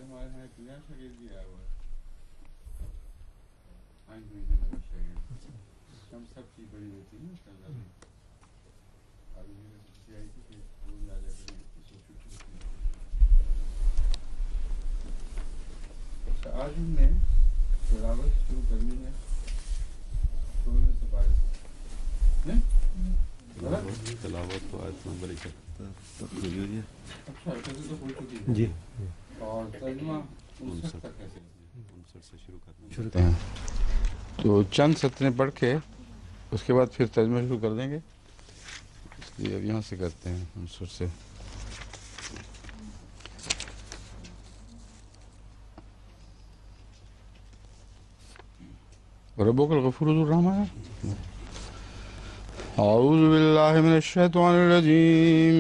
ہمارے یہاں ایک نیا شاگرد بھی آیا ہوا ہے، آئیں ہوئی ہے نیا شاگرد، ہم سب چیز بڑی ہوتی ہے نا ابھی میرے خوشی آئی تھی کہ وہ بھی آ جائے کریں اس وقت چھٹی ہوتی ہے۔ اچھا آج ہم نے تلاوت شروع کرنی ہے 16 سے 22 تلاوت تو آیت نمبر 71 اچھا کیسے تو ہو چکی ہے جی، اور ترجمہ 59 تک کیسے 59 سے شروع کرتے ہیں، تو چند سطریں پڑھ کے اس کے بعد پھر ترجمہ شروع کر دیں گے، اس لیے اب یہاں سے کرتے ہیں 59 سے۔ ربک الغفور ذو الرحمہ ہے۔ اعوذ باللہ من الشیطان الرجیم،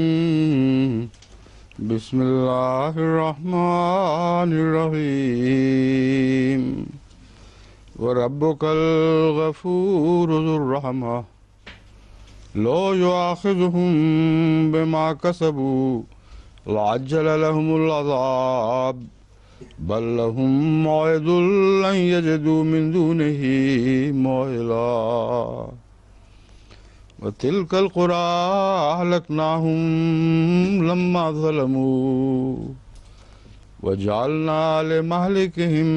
بسم اللہ الرحمن الرحیم، وربک الغفور ذو الرحمہ لا یؤاخذهم بما کسبوا لعجل لهم العذاب بل لهم موعد لن يجدوا من دونه موئلا وتلك القرى أهلكناهم لما ظلموا وجعلنا لمهلكهم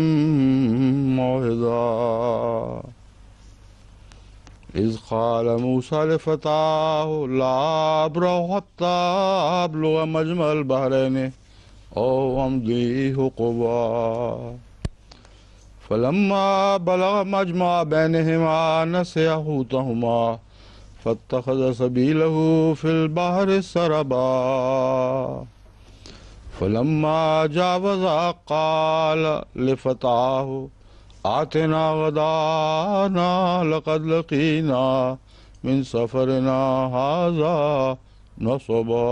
موعدا إذ قال موسى لفتاه لا أبرح حتى أبلغ مجمع البحرين أو أمضي حقبا فلما بلغ مجمع بينهما نسيا حوتهما فاتخذ سبيله في البحر سربا فلما جاوزا قال لفتاه آتنا غدانا لقد لقينا من سفرنا هذا نصبا۔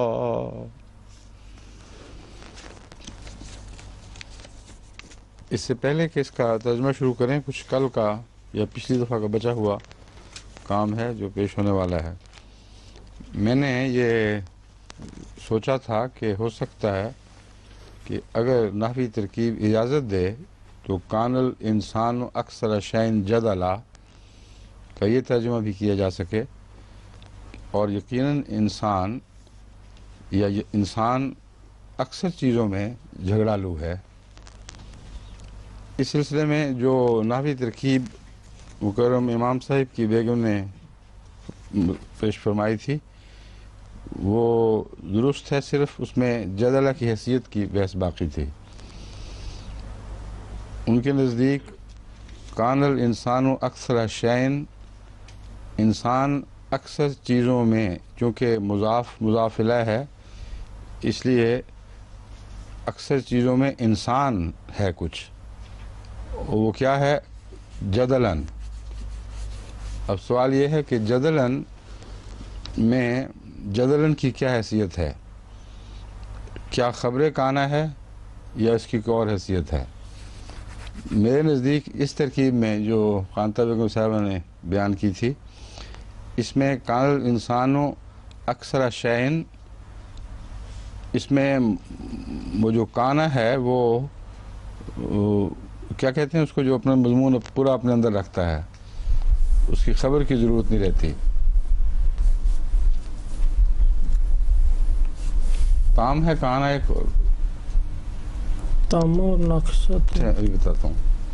اس سے پہلے کہ اس کا ترجمہ شروع کریں، کچھ کل کا یا پچھلی دفعہ کا بچا ہوا کام ہے جو پیش ہونے والا ہے۔ میں نے یہ سوچا تھا کہ ہو سکتا ہے کہ اگر نحوی ترکیب اجازت دے تو کان الانسان اکثر شیء جدلا کا یہ ترجمہ بھی کیا جا سکے، اور یقیناً انسان اکثر چیزوں میں جھگڑالو ہے۔ اس سلسلے میں جو نحوی ترکیب مکرم امام صاحب کی بیگم نے پیش فرمائی تھی وہ درست ہے، صرف اس میں جدلہ کی حیثیت کی بحث باقی تھی۔ ان کے نزدیک کان الانسان اکثر شیء، انسان اکثر چیزوں میں، چونکہ مضاف الیہ ہے اس لیے اکثر چیزوں میں انسان ہے کچھ، وہ کیا ہے؟ جدلاً۔ اب سوال یہ ہے کہ جدلاً میں جدلاً کی کیا حیثیت ہے؟ کیا خبر کانا ہے یا اس کی کوئی اور حیثیت ہے؟ میرے نزدیک اس ترکیب میں جو خانتہ بیگم صاحبہ نے بیان کی تھی، اس میں کان الانسان اکثر شیء، اس میں وہ جو کانا ہے وہ کیا کہتے ہیں اس کو، جو اپنا مضمون پورا اپنے اندر رکھتا ہے، اس کی خبر کی ضرورت نہیں رہتی۔ تام ہے کانا ایک تام اور ناقصات ابھی بتاتا ہوں۔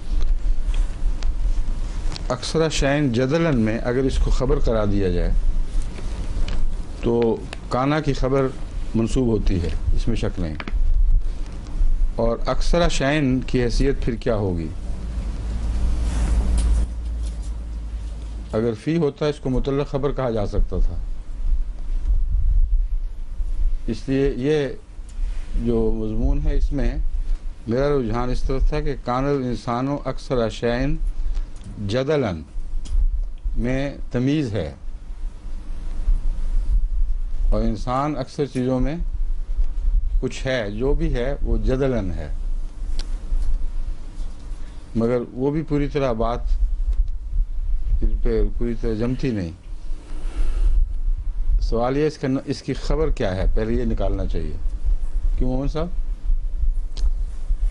اکثر شیء جدلاً میں اگر اس کو خبر قرار دیا جائے تو کانا کی خبر منسوب ہوتی ہے، اس میں شک نہیں، اور اکثر شیء کی حیثیت پھر کیا ہوگی؟ اگر فی ہوتا اس کو متعلق خبر کہا جا سکتا تھا۔ اس لیے یہ جو مضمون ہے اس میں میرا رجحان اس طرف تھا کہ کان الانسان اکثر شیء جدلاً میں تمیز ہے، اور انسان اکثر چیزوں میں کچھ ہے، جو بھی ہے وہ جدلاً ہے، مگر وہ بھی پوری طرح بات دل پہ پوری طرح جمتی نہیں۔ سوال یہ اس کی خبر کیا ہے، پہلے یہ نکالنا چاہیے۔ کیوں مومن صاحب؟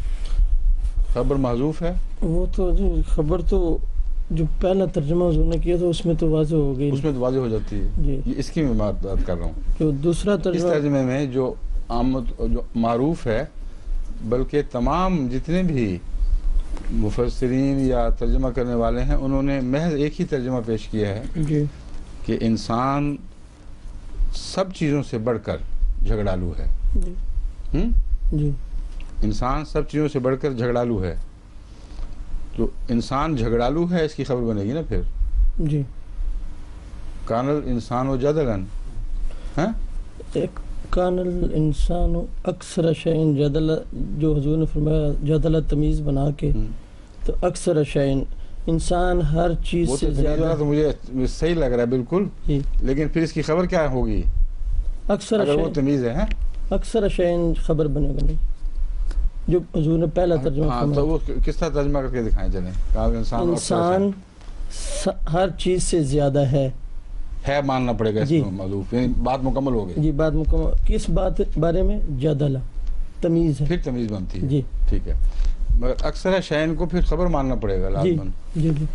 خبر محذوف ہے؟ وہ تو جی خبر تو جو پہلا ترجمہ حضور نے کیا تھا اس میں تو واضح ہو گئی، اس میں تو واضح ہو جاتی ہے جی یہ اس کی میں بات کر رہا ہوں. جو دوسرا اس ترجمہ ترجمے میں جو جو معروف ہے، بلکہ تمام جتنے بھی مفسرین یا ترجمہ کرنے والے ہیں انہوں نے محض ایک ہی ترجمہ پیش کیا ہے جی کہ انسان سب چیزوں سے بڑھ کر جھگڑالو ہے. جی ہم؟ جی انسان سب چیزوں سے بڑھ کر جھگڑالو ہے. تو انسان جھگڑالو ہے اس کی خبر بنے گی نا پھر. جی کان الانسان و جدلن، ہاں ایک کان الانسان اکثر شیئن جدل، جو حضور نے فرمایا جدل تمیز بنا کے، تو اکثر شیئن انسان ہر چیز وہ سے تو زیادہ، تو مجھے صحیح لگ رہا ہے بالکل، جی لیکن پھر اس کی خبر کیا ہوگی اکثر اگر وہ شیئن، تمیز ہے؟ اکثر شیئن خبر بنے گا نہیں، جو حضور نے پہلا ترجمہ ہاں تو فرمایا. وہ کس طرح ترجمہ کر کے دکھائیں چلیں. کان الانسان انسان ہر چیز سے زیادہ ہے ماننا پڑے گا اس جی. کو معذوف، یعنی بات مکمل ہو گئی. جی بات مکمل. کس بات بارے میں؟ جدل تمیز ہے پھر تمیز بنتی ہے. جی ٹھیک ہے، مگر اکثر شین کو پھر خبر ماننا پڑے گا جی لازماً. جی جی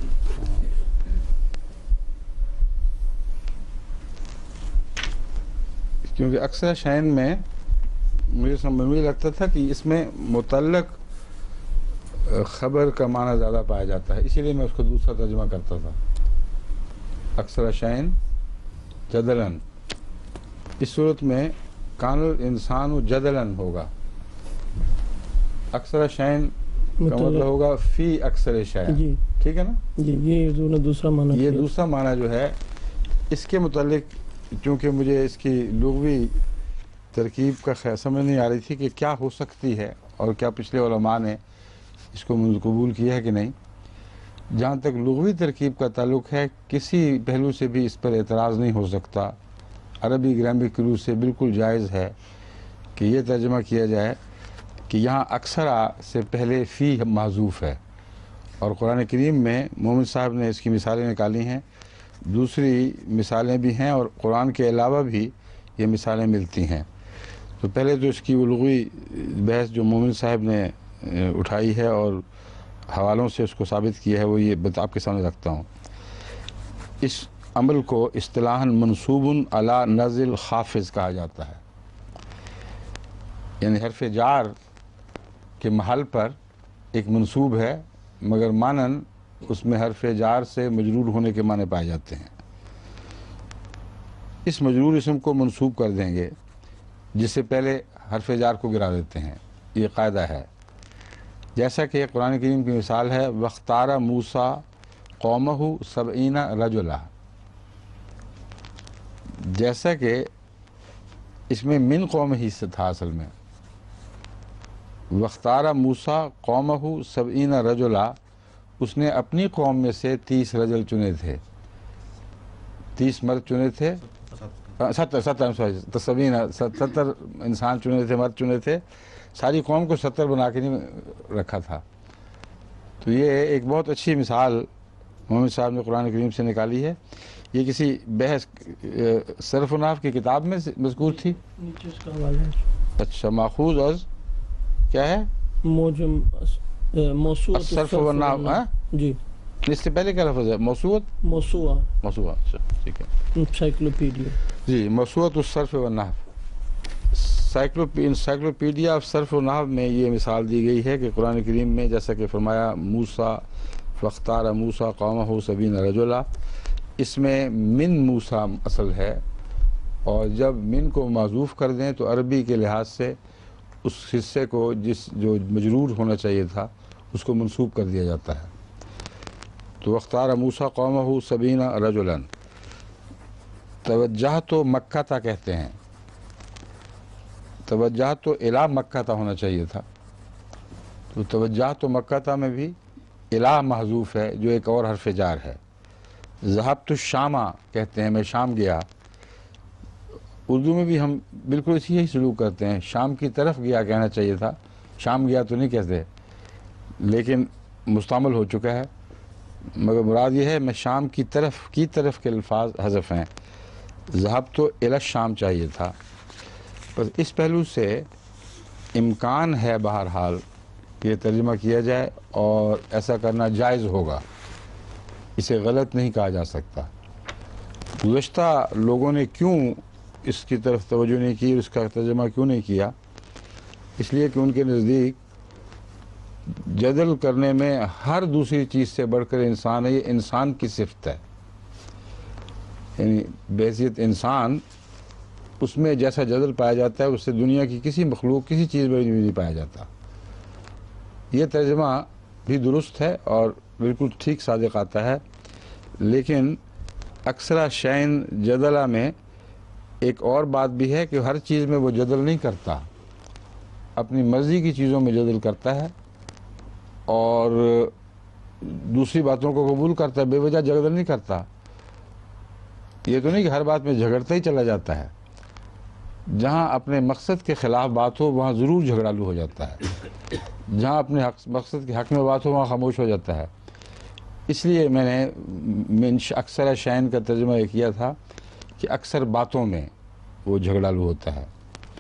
کیونکہ اکثر شین میں مجھے لگتا تھا کہ اس میں متعلق خبر کا معنی زیادہ پایا جاتا ہے، اسی لیے میں اس کو دوسرا ترجمہ کرتا تھا. اکثر شین جدلن، اس صورت میں کان الانسان جدلن ہوگا. اکثر شین کا مطلب ہوگا فی اکثر شین. جی ٹھیک ہے نا. جی یہ حضور نے دوسرا معنی یہ کیا. دوسرا معنی جو ہے اس کے متعلق، چونکہ مجھے اس کی لغوی ترکیب کا سمجھ نہیں آ رہی تھی کہ کیا ہو سکتی ہے اور کیا پچھلے علماء نے اس کو قبول کیا ہے کہ نہیں. جہاں تک لغوی ترکیب کا تعلق ہے کسی پہلو سے بھی اس پر اعتراض نہیں ہو سکتا. عربی گرامر کی روح سے بالکل جائز ہے کہ یہ ترجمہ کیا جائے کہ یہاں اکثرا سے پہلے فی محذوف ہے، اور قرآن کریم میں مومن صاحب نے اس کی مثالیں نکالی ہیں. دوسری مثالیں بھی ہیں اور قرآن کے علاوہ بھی یہ مثالیں ملتی ہیں. تو پہلے تو اس کی وہ لغوی بحث جو مومن صاحب نے اٹھائی ہے اور حوالوں سے اس کو ثابت کیا ہے وہ یہ آپ کے سامنے رکھتا ہوں. اس عمل کو اصطلاحاً منصوب علی نزل خافض کہا جاتا ہے، یعنی حرف جار کے محل پر ایک منصوب ہے مگر مانن اس میں حرف جار سے مجرور ہونے کے معنی پائے جاتے ہیں. اس مجرور اسم کو منصوب کر دیں گے جس سے پہلے حرف جار کو گرا دیتے ہیں. یہ قاعدہ ہے. جیسا کہ قرآن کریم کی مثال ہے وَاخْتَارَ مُوسَىٰ قَوْمَهُ 70 رَجُلًا، جیسا کہ اس میں من قوم ہی سے تھا اصل میں. وَاخْتَارَ مُوسَىٰ قَوْمَهُ 70 رَجُلًا، اس نے اپنی قوم میں سے 30 رجل چنے تھے، 30 مرد چنے تھے، 70 انسان چنے تھے، مرد چنے تھے. ساری قوم کو 70 بنا کے نہیں رکھا تھا. تو یہ ایک بہت اچھی مثال محمد صاحب نے قرآن کریم سے نکالی ہے. یہ کسی بحث صرف و نحو کی کتاب میں مذکور تھی. نیچے اس کا حوالہ ہے. اچھا، ماخوذ از کیا ہے؟ موجم موسوعۃ الصرف والنحو. ہاں جی اس سے پہلے کیا لفظ ہے؟ موسوعۃ. موسوعہ موسوعہ. اچھا ٹھیک ہے انسائکلوپیڈیا. جی. موسوعۃ الصرف والنحو، انسائکلوپیڈیا آف صرف و نحو میں یہ مثال دی گئی ہے کہ قرآن کریم میں جیسا کہ فرمایا موسیٰ فاختار موسیٰ قومہ 70 رجلا، اس میں من موسیٰ اصل ہے، اور جب من کو معذوف کر دیں تو عربی کے لحاظ سے اس حصے کو جو مجرور ہونا چاہیے تھا اس کو منصوب کر دیا جاتا ہے. تو اختار موسیٰ قومہ 70 رجلا. توجہ تو مکہ تھا کہتے ہیں، توجہ تو الہ مکہ تھا ہونا چاہیے تھا. تو توجہ تو مکہ تھا میں بھی الہ محذوف ہے جو ایک اور حرف جار ہے. ذہبت الشام کہتے ہیں، میں شام گیا. اردو میں بھی ہم بالکل اسی ہی سلوک کرتے ہیں، شام کی طرف گیا کہنا چاہیے تھا، شام گیا تو نہیں کہتے، لیکن مستعمل ہو چکا ہے. مگر مراد یہ ہے میں شام کی طرف کے الفاظ حذف ہیں. ذہبت الی الشام چاہیے تھا. بس اس پہلو سے امکان ہے بہرحال یہ ترجمہ کیا جائے اور ایسا کرنا جائز ہوگا، اسے غلط نہیں کہا جا سکتا۔ گزشتہ لوگوں نے کیوں اس کی طرف توجہ نہیں کی، اس کا ترجمہ کیوں نہیں کیا؟ اس لیے کہ ان کے نزدیک جدل کرنے میں ہر دوسری چیز سے بڑھ کر انسان ہے، یہ انسان کی صفت ہے، یعنی بحیثیت انسان اس میں جیسا جدل پایا جاتا ہے اس سے دنیا کی کسی مخلوق کسی چیز میں بھی نہیں پایا جاتا۔ یہ ترجمہ بھی درست ہے اور بالکل ٹھیک صادق آتا ہے، لیکن اکثر شین جدلہ میں ایک اور بات بھی ہے کہ ہر چیز میں وہ جدل نہیں کرتا، اپنی مرضی کی چیزوں میں جدل کرتا ہے اور دوسری باتوں کو قبول کرتا ہے، بے وجہ جدل نہیں کرتا۔ یہ تو نہیں کہ ہر بات میں جھگڑتا ہی چلا جاتا ہے، جہاں اپنے مقصد کے خلاف بات ہو وہاں ضرور جھگڑالو ہو جاتا ہے، جہاں اپنے مقصد کے حق میں بات ہو وہاں خاموش ہو جاتا ہے۔ اس لیے میں نے اکثر شین کا ترجمہ یہ کیا تھا کہ اکثر باتوں میں وہ جھگڑالو ہوتا ہے۔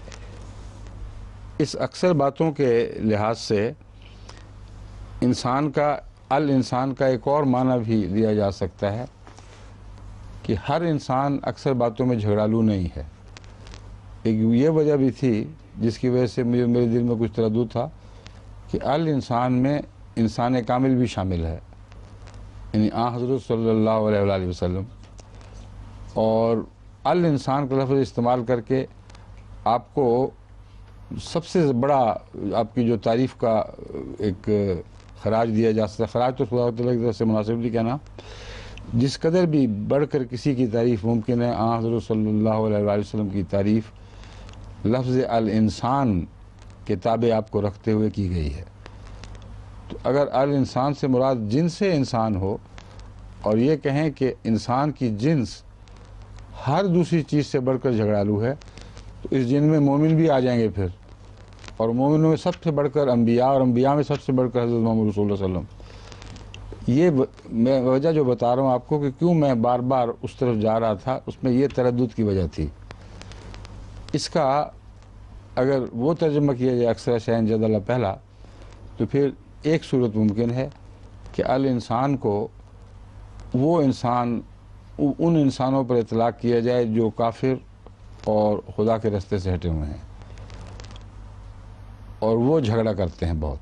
اس اکثر باتوں کے لحاظ سے انسان کا الانسان کا ایک اور معنی بھی لیا جا سکتا ہے کہ ہر انسان اکثر باتوں میں جھگڑالو نہیں ہے۔ ایک یہ وجہ بھی تھی جس کی وجہ سے میرے دل میں کچھ تردد تھا کہ الانسان میں انسان کامل بھی شامل ہے، یعنی حضرت صلی اللہ علیہ وآلہ وسلم، اور الانسان کا لفظ استعمال کر کے آپ کو سب سے بڑا آپ کی جو تعریف کا ایک خراج دیا جا سکتا ہے۔ خراج تو خدا تعالیٰ کی طرف سے مناسب نہیں کہنا، جس قدر بھی بڑھ کر کسی کی تعریف ممکن ہے، حضرت صلی اللہ علیہ وآلہ وسلم کی تعریف لفظ الانسان کے تابع آپ کو رکھتے ہوئے کی گئی ہے۔ تو اگر الانسان سے مراد جنس انسان ہو اور یہ کہیں کہ انسان کی جنس ہر دوسری چیز سے بڑھ کر جھگڑالو ہے، تو اس جن میں مومن بھی آ جائیں گے پھر، اور مومنوں میں سب سے بڑھ کر انبیاء، اور انبیاء میں سب سے بڑھ کر حضرت محمد رسول اللہ صلی اللہ علیہ وسلم۔ یہ میں وجہ جو بتا رہا ہوں آپ کو کہ کیوں میں بار بار اس طرف جا رہا تھا، اس میں یہ تردد کی وجہ تھی۔ اس کا اگر وہ ترجمہ کیا جائے اکثر شین جدلہ پہلا، تو پھر ایک صورت ممکن ہے کہ الانسان کو وہ انسان ان انسانوں پر اطلاق کیا جائے جو کافر اور خدا کے رستے سے ہٹے ہوئے ہیں اور وہ جھگڑا کرتے ہیں بہت،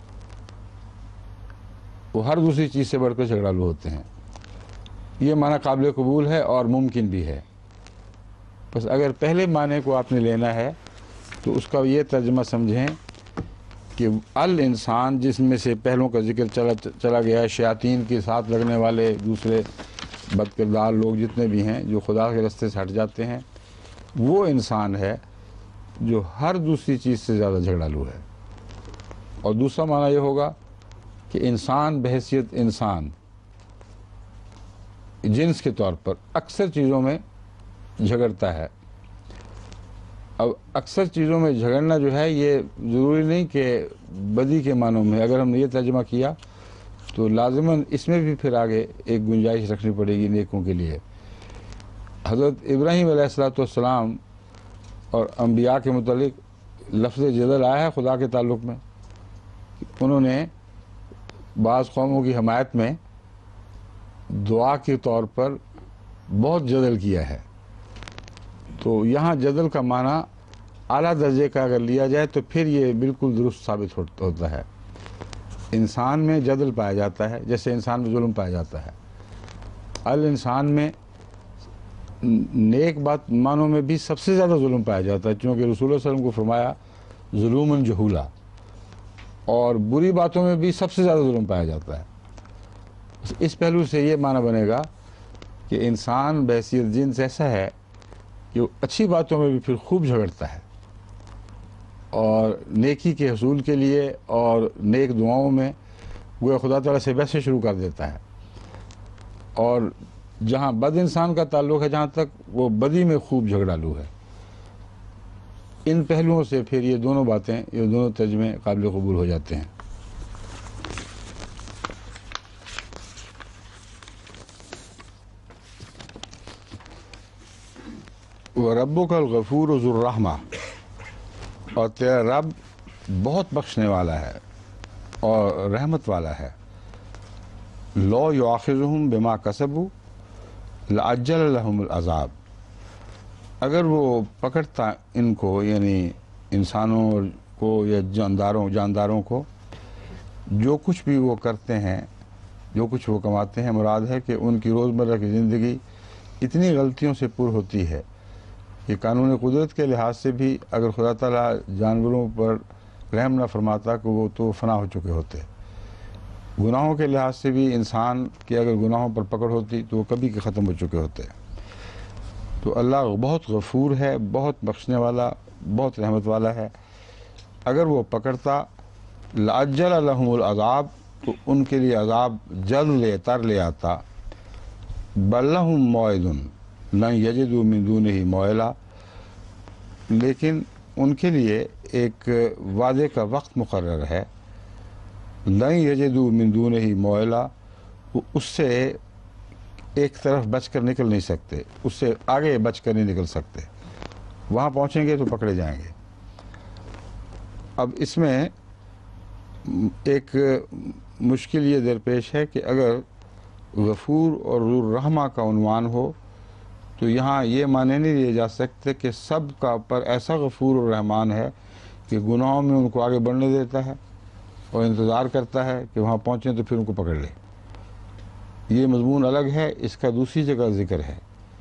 وہ ہر دوسری چیز سے بڑھ کر جھگڑالو ہوتے ہیں۔ یہ معنی قابل قبول ہے اور ممکن بھی ہے۔ بس اگر پہلے معنی کو آپ نے لینا ہے تو اس کا یہ ترجمہ سمجھیں کہ الانسان جس میں سے پہلوں کا ذکر چلا گیا ہے، شیاطین کے ساتھ لگنے والے دوسرے بد کردار لوگ جتنے بھی ہیں جو خدا کے رستے سے ہٹ جاتے ہیں، وہ انسان ہے جو ہر دوسری چیز سے زیادہ جھگڑالو ہے۔ اور دوسرا معنی یہ ہوگا کہ انسان بحیثیت انسان جنس کے طور پر اکثر چیزوں میں جھگڑتا ہے۔ اب اکثر چیزوں میں جھگڑنا جو ہے یہ ضروری نہیں کہ بدی کے معنوں میں، اگر ہم نے یہ ترجمہ کیا تو لازماً اس میں بھی پھر آگے ایک گنجائش رکھنی پڑے گی نیکوں کے لیے۔ حضرت ابراہیم علیہ السلام اور انبیاء کے متعلق لفظ جدل آیا ہے خدا کے تعلق میں، انہوں نے بعض قوموں کی حمایت میں دعا کے طور پر بہت جدل کیا ہے۔ تو یہاں جدل کا معنی اعلیٰ درجے کا اگر لیا جائے تو پھر یہ بالکل درست ثابت ہوتا ہے۔ انسان میں جدل پایا جاتا ہے جیسے انسان میں ظلم پایا جاتا ہے۔ الانسان میں نیک بات معنوں میں بھی سب سے زیادہ ظلم پایا جاتا ہے، چونکہ رسول اللہ صلی اللہ علیہ وسلم کو فرمایا ظلومن جہولا، اور بری باتوں میں بھی سب سے زیادہ ظلم پایا جاتا ہے۔ اس پہلو سے یہ معنی بنے گا کہ انسان بحیثیت جنس ایسا ہے کہ وہ اچھی باتوں میں بھی پھر خوب جھگڑتا ہے، اور نیکی کے حصول کے لیے اور نیک دعاؤں میں وہ خدا تعالیٰ سے ویسے شروع کر دیتا ہے، اور جہاں بد انسان کا تعلق ہے جہاں تک وہ بدی میں خوب جھگڑالو ہے۔ ان پہلوؤں سے پھر یہ دونوں باتیں، یہ دونوں ترجمے قابل قبول ہو جاتے ہیں۔ وَرَبُّكَ الْغَفُورُ ذُو الرَّحْمَةِ، اور تیرا رب بہت بخشنے والا ہے، اور رحمت والا ہے۔ لو یؤاخذہم بما کسبوا لعجل لہم العذاب، اگر وہ پکڑتا ان کو یعنی انسانوں کو یا جانداروں کو جو کچھ بھی وہ کرتے ہیں، جو کچھ وہ کماتے ہیں، مراد ہے کہ ان کی روزمرہ کی زندگی اتنی غلطیوں سے پر ہوتی ہے کہ قانون قدرت کے لحاظ سے بھی اگر خدا تعالیٰ جانوروں پر رحم نہ فرماتا کہ وہ تو فنا ہو چکے ہوتے، گناہوں کے لحاظ سے بھی انسان کی اگر گناہوں پر پکڑ ہوتی تو وہ کبھی کے ختم ہو چکے ہوتے۔ تو اللہ بہت غفور ہے، بہت بخشنے والا، بہت رحمت والا ہے۔ اگر وہ پکڑتا لعجل لہم العذاب، تو ان کے لیے عذاب جلد لے آتا۔ بل لہم موعد لن یجدوا من دونہ موئلا، لیکن ان کے لیے ایک وعدے کا وقت مقرر ہے۔ لن یجدوا من دونہ موئلا، وہ اس سے ایک طرف بچ کر نکل نہیں سکتے، اس سے آگے بچ کر نہیں نکل سکتے، وہاں پہنچیں گے تو پکڑے جائیں گے۔ اب اس میں ایک مشکل یہ درپیش ہے کہ اگر غفور اور ذو الرحمہ کا عنوان ہو تو یہاں یہ معنی نہیں لیے جا سکتے کہ سب کا پر ایسا غفور اور رحمان ہے کہ گناہوں میں ان کو آگے بڑھنے دیتا ہے اور انتظار کرتا ہے کہ وہاں پہنچیں تو پھر ان کو پکڑ لے۔ یہ مضمون الگ ہے، اس کا دوسری جگہ ذکر ہے۔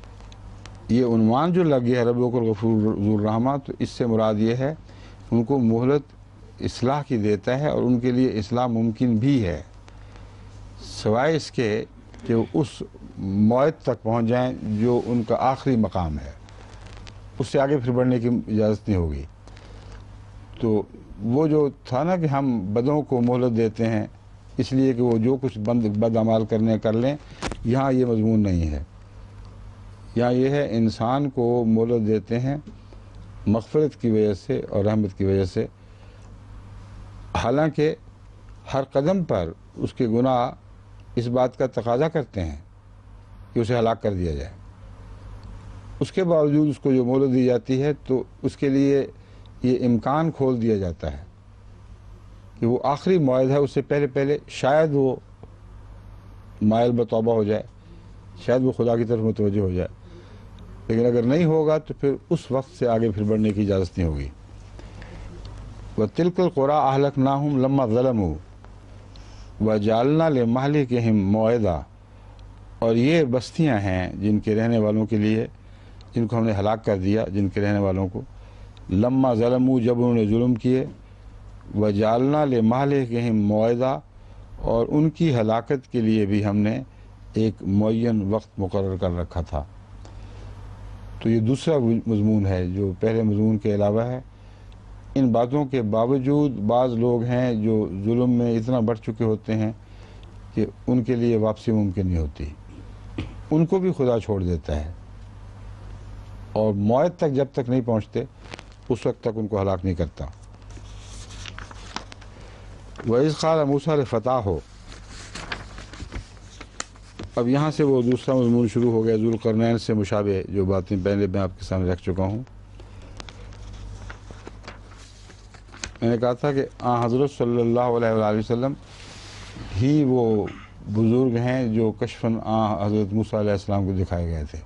یہ عنوان جو لگ گیا ہے رب الغفور ذو الرحمہ، تو اس سے مراد یہ ہے ان کو مہلت اصلاح کی دیتا ہے اور ان کے لیے اصلاح ممکن بھی ہے، سوائے اس کے کہ وہ اس موعد تک پہنچ جائیں جو ان کا آخری مقام ہے، اس سے آگے پھر بڑھنے کی اجازت نہیں ہوگی۔ تو وہ جو تھا نا کہ ہم بدوں کو مہلت دیتے ہیں اس لیے کہ وہ جو کچھ بد اعمال کرنے کر لیں، یہاں یہ مضمون نہیں ہے۔ یہاں یہ ہے انسان کو مہلت دیتے ہیں مغفرت کی وجہ سے اور رحمت کی وجہ سے، حالانکہ ہر قدم پر اس کے گناہ اس بات کا تقاضا کرتے ہیں کہ اسے ہلاک کر دیا جائے۔ اس کے باوجود اس کو جو مہلت دی جاتی ہے تو اس کے لیے یہ امکان کھول دیا جاتا ہے کہ وہ آخری موعد ہے، اس سے پہلے شاید وہ مائل بتوبہ ہو جائے، شاید وہ خدا کی طرف متوجہ ہو جائے، لیکن اگر نہیں ہوگا تو پھر اس وقت سے آگے پھر بڑھنے کی اجازت نہیں ہوگی۔ وَتِلْكَ الْقُرَىٰ أَهْلَكْنَاهُمْ لَمَّا ظَلَمُوا وَجَعَلْنَا لِمَهْلِكِهِمْ مَوْعِدًا، اور یہ بستیاں ہیں جن کے رہنے والوں کے لیے، جن کو ہم نے ہلاک کر دیا، جن کے رہنے والوں کو، لَمَّا ظَلَمُوا، جب انہوں نے ظلم کیے، وَجَعَلْنَا لِمَهْلِكِهِمْ مَوْعِدًا، اور ان کی ہلاکت کے لیے بھی ہم نے ایک معین وقت مقرر کر رکھا تھا۔ تو یہ دوسرا مضمون ہے جو پہلے مضمون کے علاوہ ہے۔ ان باتوں کے باوجود بعض لوگ ہیں جو ظلم میں اتنا بڑھ چکے ہوتے ہیں کہ ان کے لیے واپسی ممکن نہیں ہوتی، ان کو بھی خدا چھوڑ دیتا ہے اور موعد تک جب تک نہیں پہنچتے اس وقت تک ان کو ہلاک نہیں کرتا۔ وَإِذْ قَالَ مُوسَىٰ لِفَتَاهُ، اب یہاں سے وہ دوسرا مضمون شروع ہو گیا، ذوالقرنین سے مشابہ جو باتیں پہلے میں آپ کے سامنے رکھ چکا ہوں۔ میں نے کہا تھا کہ حضرت صلی اللہ علیہ وآلہ وسلم ہی وہ بزرگ ہیں جو کشفاً حضرت موسیٰ علیہ السلام کو دکھائے گئے تھے،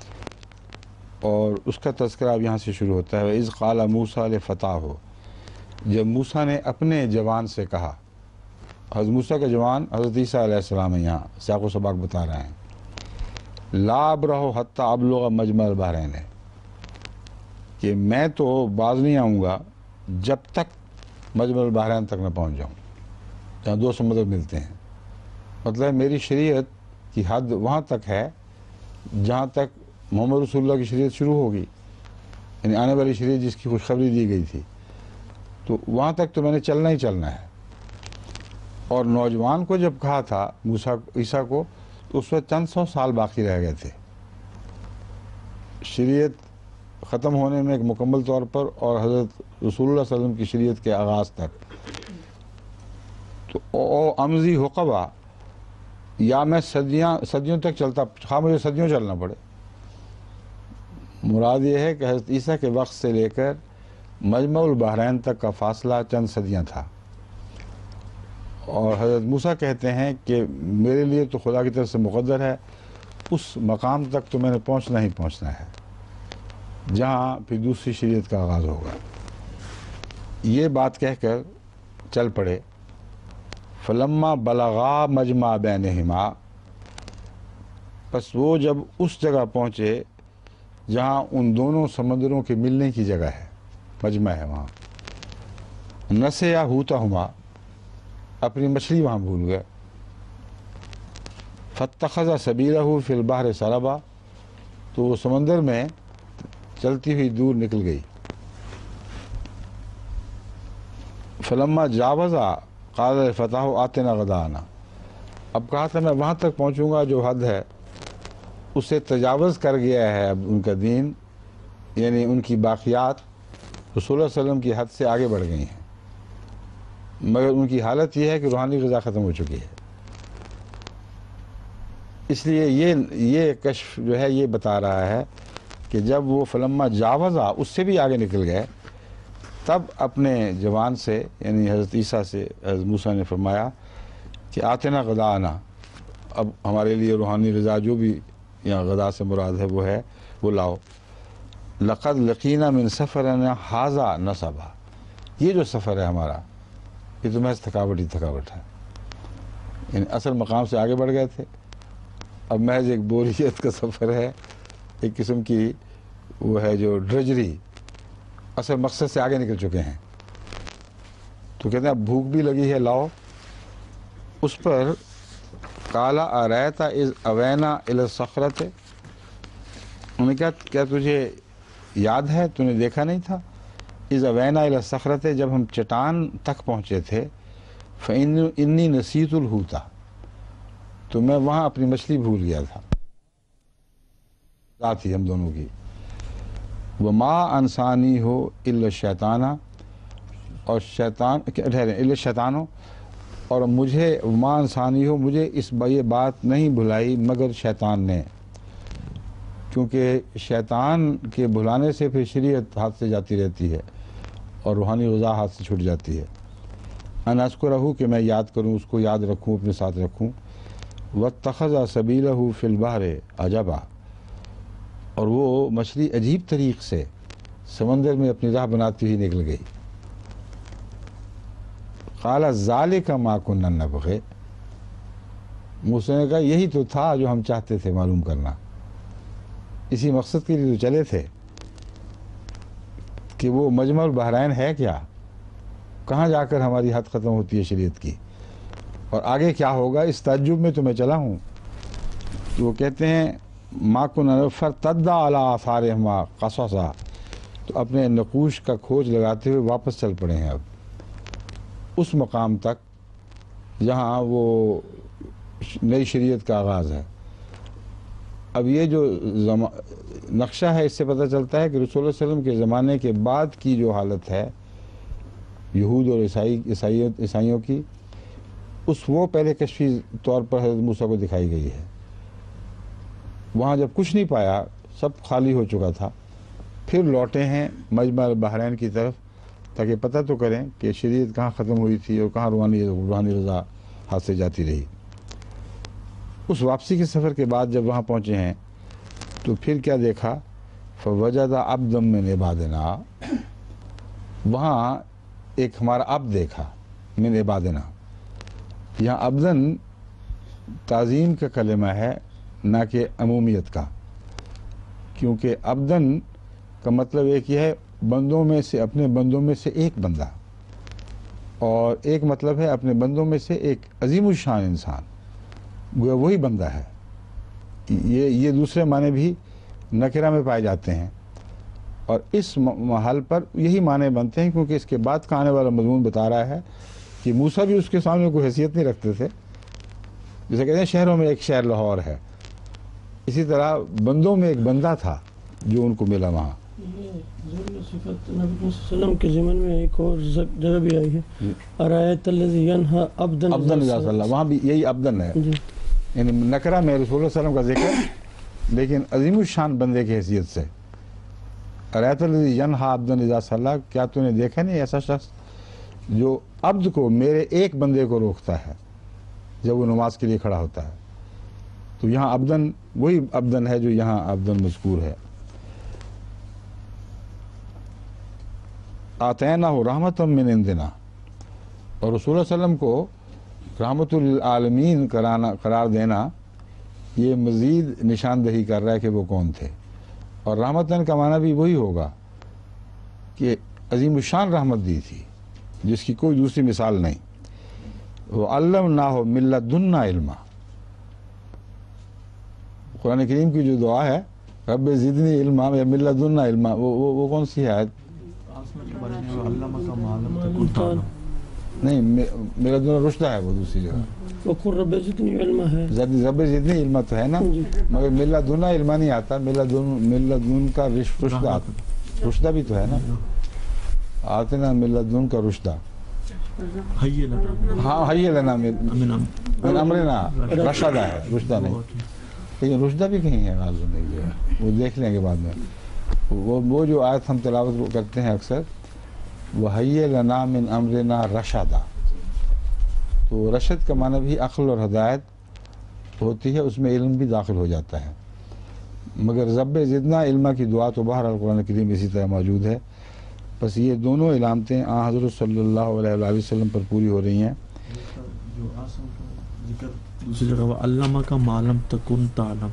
اور اس کا تذکرہ اب یہاں سے شروع ہوتا ہے۔ وَإِذْ قَالَ مُوسَىٰ لِفَتَاهُ، جب موسیٰ نے اپنے جوان سے کہا۔ حضرت موسیٰ کا جوان حضرت عیسیٰ علیہ السلام ہیں، یہاں سیاق و سباق بتا رہے ہیں۔ لا ابرح حتی ابلغ مجمع البحرین، ہے کہ میں تو باز نہیں آؤں گا جب تک مجمع البحرین تک نہ پہنچ جاؤں، جہاں دو سمندر ملتے ہیں۔ مطلب میری شریعت کی حد وہاں تک ہے جہاں تک محمد رسول اللہ کی شریعت شروع ہوگی، یعنی آنے والی شریعت جس کی خوشخبری دی گئی تھی، تو وہاں تک تو میں نے چلنا ہی چلنا ہے۔ اور نوجوان کو جب کہا تھا عیسیٰ کو، تو اس وقت چند سو سال باقی رہ گئے تھے شریعت ختم ہونے میں ایک مکمل طور پر، اور حضرت رسول اللہ صلی اللہ علیہ وسلم کی شریعت کے آغاز تک۔ تو او امضی حقبہ، یا میں صدیوں تک چلتا، خواہ مجھے صدیوں چلنا پڑے۔ مراد یہ ہے کہ حضرت عیسیٰ کے وقت سے لے کر مجمع البحرین تک کا فاصلہ چند صدیاں تھا، اور حضرت موسیٰ کہتے ہیں کہ میرے لیے تو خدا کی طرف سے مقدر ہے، اس مقام تک تو میں نے پہنچنا ہی پہنچنا ہے جہاں پھر دوسری شریعت کا آغاز ہوگا۔ یہ بات کہہ کر چل پڑے۔ فلما بلغا مجمع بینہما، پس وہ جب اس جگہ پہنچے جہاں ان دونوں سمندروں کے ملنے کی جگہ ہے، مجمع ہے وہاں، نسیا حوتہما، اپنی مچھلی وہاں بھول گئے۔ فاتخذ سبیلہ فی البحر سربا، تو وہ سمندر میں چلتی ہوئی دور نکل گئی۔ فلما جاوزا قال لفتاہ آتنا غداءنا، اب کہا تھا میں وہاں تک پہنچوں گا جو حد ہے، اسے تجاوز کر گیا ہے اب ان کا دین، یعنی ان کی باقیات رسول اللہ علیہ وسلم کی حد سے آگے بڑھ گئی ہیں، مگر ان کی حالت یہ ہے کہ روحانی غذا ختم ہو چکی ہے۔ اس لیے یہ کشف جو ہے یہ بتا رہا ہے کہ جب وہ فلما جاوزا، اس سے بھی آگے نکل گئے، تب اپنے جوان سے یعنی حضرت عیسیٰ سے حضرت موسیٰ نے فرمایا کہ آتنا غداءنا، اب ہمارے لیے روحانی غذا جو بھی یہاں غذا سے مراد ہے وہ ہے، وہ لاؤ۔ لقد لقینا من سفرنا ھذا نصبا، یہ جو سفر ہے ہمارا یہ تو محض تھکاوٹ ہی تھکاوٹ ہے، یعنی اصل مقام سے آگے بڑھ گئے تھے، اب محض ایک بوریت کا سفر ہے، ایک قسم کی وہ ہے جو ڈرجری، اصل مقصد سے آگے نکل چکے ہیں۔ تو کہتے ہیں اب بھوک بھی لگی ہے، لاؤ۔ اس پر قال اریت اذ اوینا الی الصخرۃ، انہوں نے کہا کیا تجھے یاد ہے، تو نے دیکھا نہیں تھا، اذ اوینا الی الصخرۃ، جب ہم چٹان تک پہنچے تھے، فانی نسیت الحوت، تو میں وہاں اپنی مچھلی بھول گیا تھا، رات تھی ہم دونوں کی۔ وما انسانی ہو الا الشیطان، اور شیطان ٹھہرے الا الشیطان، اور مجھے وما انسانی ہو، مجھے یہ بات نہیں بھلائی مگر شیطان نے، کیونکہ شیطان کے بھلانے سے پھر شریعت ہاتھ سے جاتی رہتی ہے اور روحانی غذا ہاتھ سے چھوٹ جاتی ہے۔ ان اذکرہ، کہ میں یاد کروں، اس کو یاد رکھوں، اپنے ساتھ رکھوں۔ واتخذ سبیلہ فی البحر عجبا، اور وہ مچھلی عجیب طریق سے سمندر میں اپنی راہ بناتی ہوئی نکل گئی۔ قال ذالک ما کنا نبغی، موسیٰ نے کہا یہی تو تھا جو ہم چاہتے تھے معلوم کرنا، اسی مقصد کے لیے تو چلے تھے کہ وہ مجمع البحرین ہے کیا، کہاں جا کر ہماری حد ختم ہوتی ہے شریعت کی، اور آگے کیا ہوگا، اس تعجب میں تو میں چلا ہوں۔ تو وہ کہتے ہیں ما کنا فرتد علی آثارہما قصصا، تو اپنے نقوش کا کھوج لگاتے ہوئے واپس چل پڑے ہیں اب اس مقام تک جہاں وہ نئی شریعت کا آغاز ہے۔ اب یہ جو نقشہ ہے اس سے پتہ چلتا ہے کہ رسول اللہ علیہ وسلم کے زمانے کے بعد کی جو حالت ہے یہود اور عیسائیوں کی، وہ پہلے کشفی طور پر حضرت موسیٰ کو دکھائی گئی ہے۔ وہاں جب کچھ نہیں پایا، سب خالی ہو چکا تھا، پھر لوٹے ہیں مجمع البحرین کی طرف تاکہ پتہ تو کریں کہ شریعت کہاں ختم ہوئی تھی اور کہاں روحانی رضا ہاتھ سے جاتی رہی۔ اس واپسی کے سفر کے بعد جب وہاں پہنچے ہیں تو پھر کیا دیکھا، فوجد عبدا من عبادنا، وہاں ایک ہمارا عبد دیکھا، من عبادنا، یہاں عبدن تعظیم کا کلمہ ہے نہ کہ عمومیت کا، کیونکہ عبدن کا مطلب ایک یہ ہے بندوں میں سے، اپنے بندوں میں سے ایک بندہ، اور ایک مطلب ہے اپنے بندوں میں سے ایک عظیم الشان انسان، گویا وہی بندہ ہے۔ یہ دوسرے معنی بھی نکرہ میں پائے جاتے ہیں، اور اس محل پر یہی معنی بنتے ہیں کیونکہ اس کے بعد کا آنے والا مضمون بتا رہا ہے کہ موسیٰ بھی اس کے سامنے کوئی حیثیت نہیں رکھتے تھے، جیسے کہتے ہیں شہروں میں ایک شہر لاہور ہے، اسی طرح بندوں میں ایک بندہ تھا جو ان کو ملا وہاں۔ یہ صفت نبی صلی اللہ علیہ وسلم کے ضمن میں ایک اور جگہ بھی آئی ہے، ارایت الذی ینہی عبدا اذا صلی، وہاں بھی یہی عبدن ہے، یعنی نکرہ میں رسول اللہ صلی اللہ علیہ وسلم کا ذکر لیکن عظیم الشان بندے کی حیثیت سے۔ ارایت الذی ینہی عبدا اذا صلی، کیا تو نے دیکھا نہیں ایسا شخص جو عبد کو میرے ایک بندے کو روکتا ہے جب وہ نماز کے لیے کھڑا ہوتا ہے. تو یہاں عبدن وہی عبدن ہے جو یہاں عبدن مذکور ہے. آتینہ رحمۃ من عندنا، اور رسول اللہ علیہ وسلم کو رحمت للعالمین قرار دینا یہ مزید نشاندہی کر رہا ہے کہ وہ کون تھے. اور رحمتن کا معنی بھی وہی ہوگا کہ عظیم الشان رحمت دی تھی جس کی کوئی دوسری مثال نہیں. وہ علم نہ ہو ملت دننا علما. قرآن کریم کی جو دعا ہے رب زدنی علما یا ملت دننا علما، وہ کون سی ہے آیت؟ نہیں، ملت دننا رشدہ ہے وہ دوسری جگہ. وقل رب زدنی علما ہے. رب زدنی علما تو ہے نا، مگر ملت دننا علما نہیں آتا. ملت دن کا رشدہ آتا، رشدہ بھی تو ہے نا. آتے نا ملت دن کا رشدہ. ہاں حی لنا من امرنا رشدہ ہے، رشدہ نہیں. لیکن رشدہ بھی کہیں ہے معلوم نہیں، جو ہے وہ دیکھ لیں گے بعد میں. وہ جو آیت ہم تلاوت کرتے ہیں اکثر، وہ حی لنا من امرنا رشدہ. تو رشد کا معنی بھی عقل اور ہدایت ہوتی ہے، اس میں علم بھی داخل ہو جاتا ہے. مگر رب زدنا علما کی دعا تو بہرحال قرآن کریم اسی طرح موجود ہے. بس یہ دونوں علامتیں حضرت صلی اللہ علیہ وآلہ وسلم پر پوری ہو رہی ہیں. دوسری جگہ علامہ کا معلم تکن تعلم.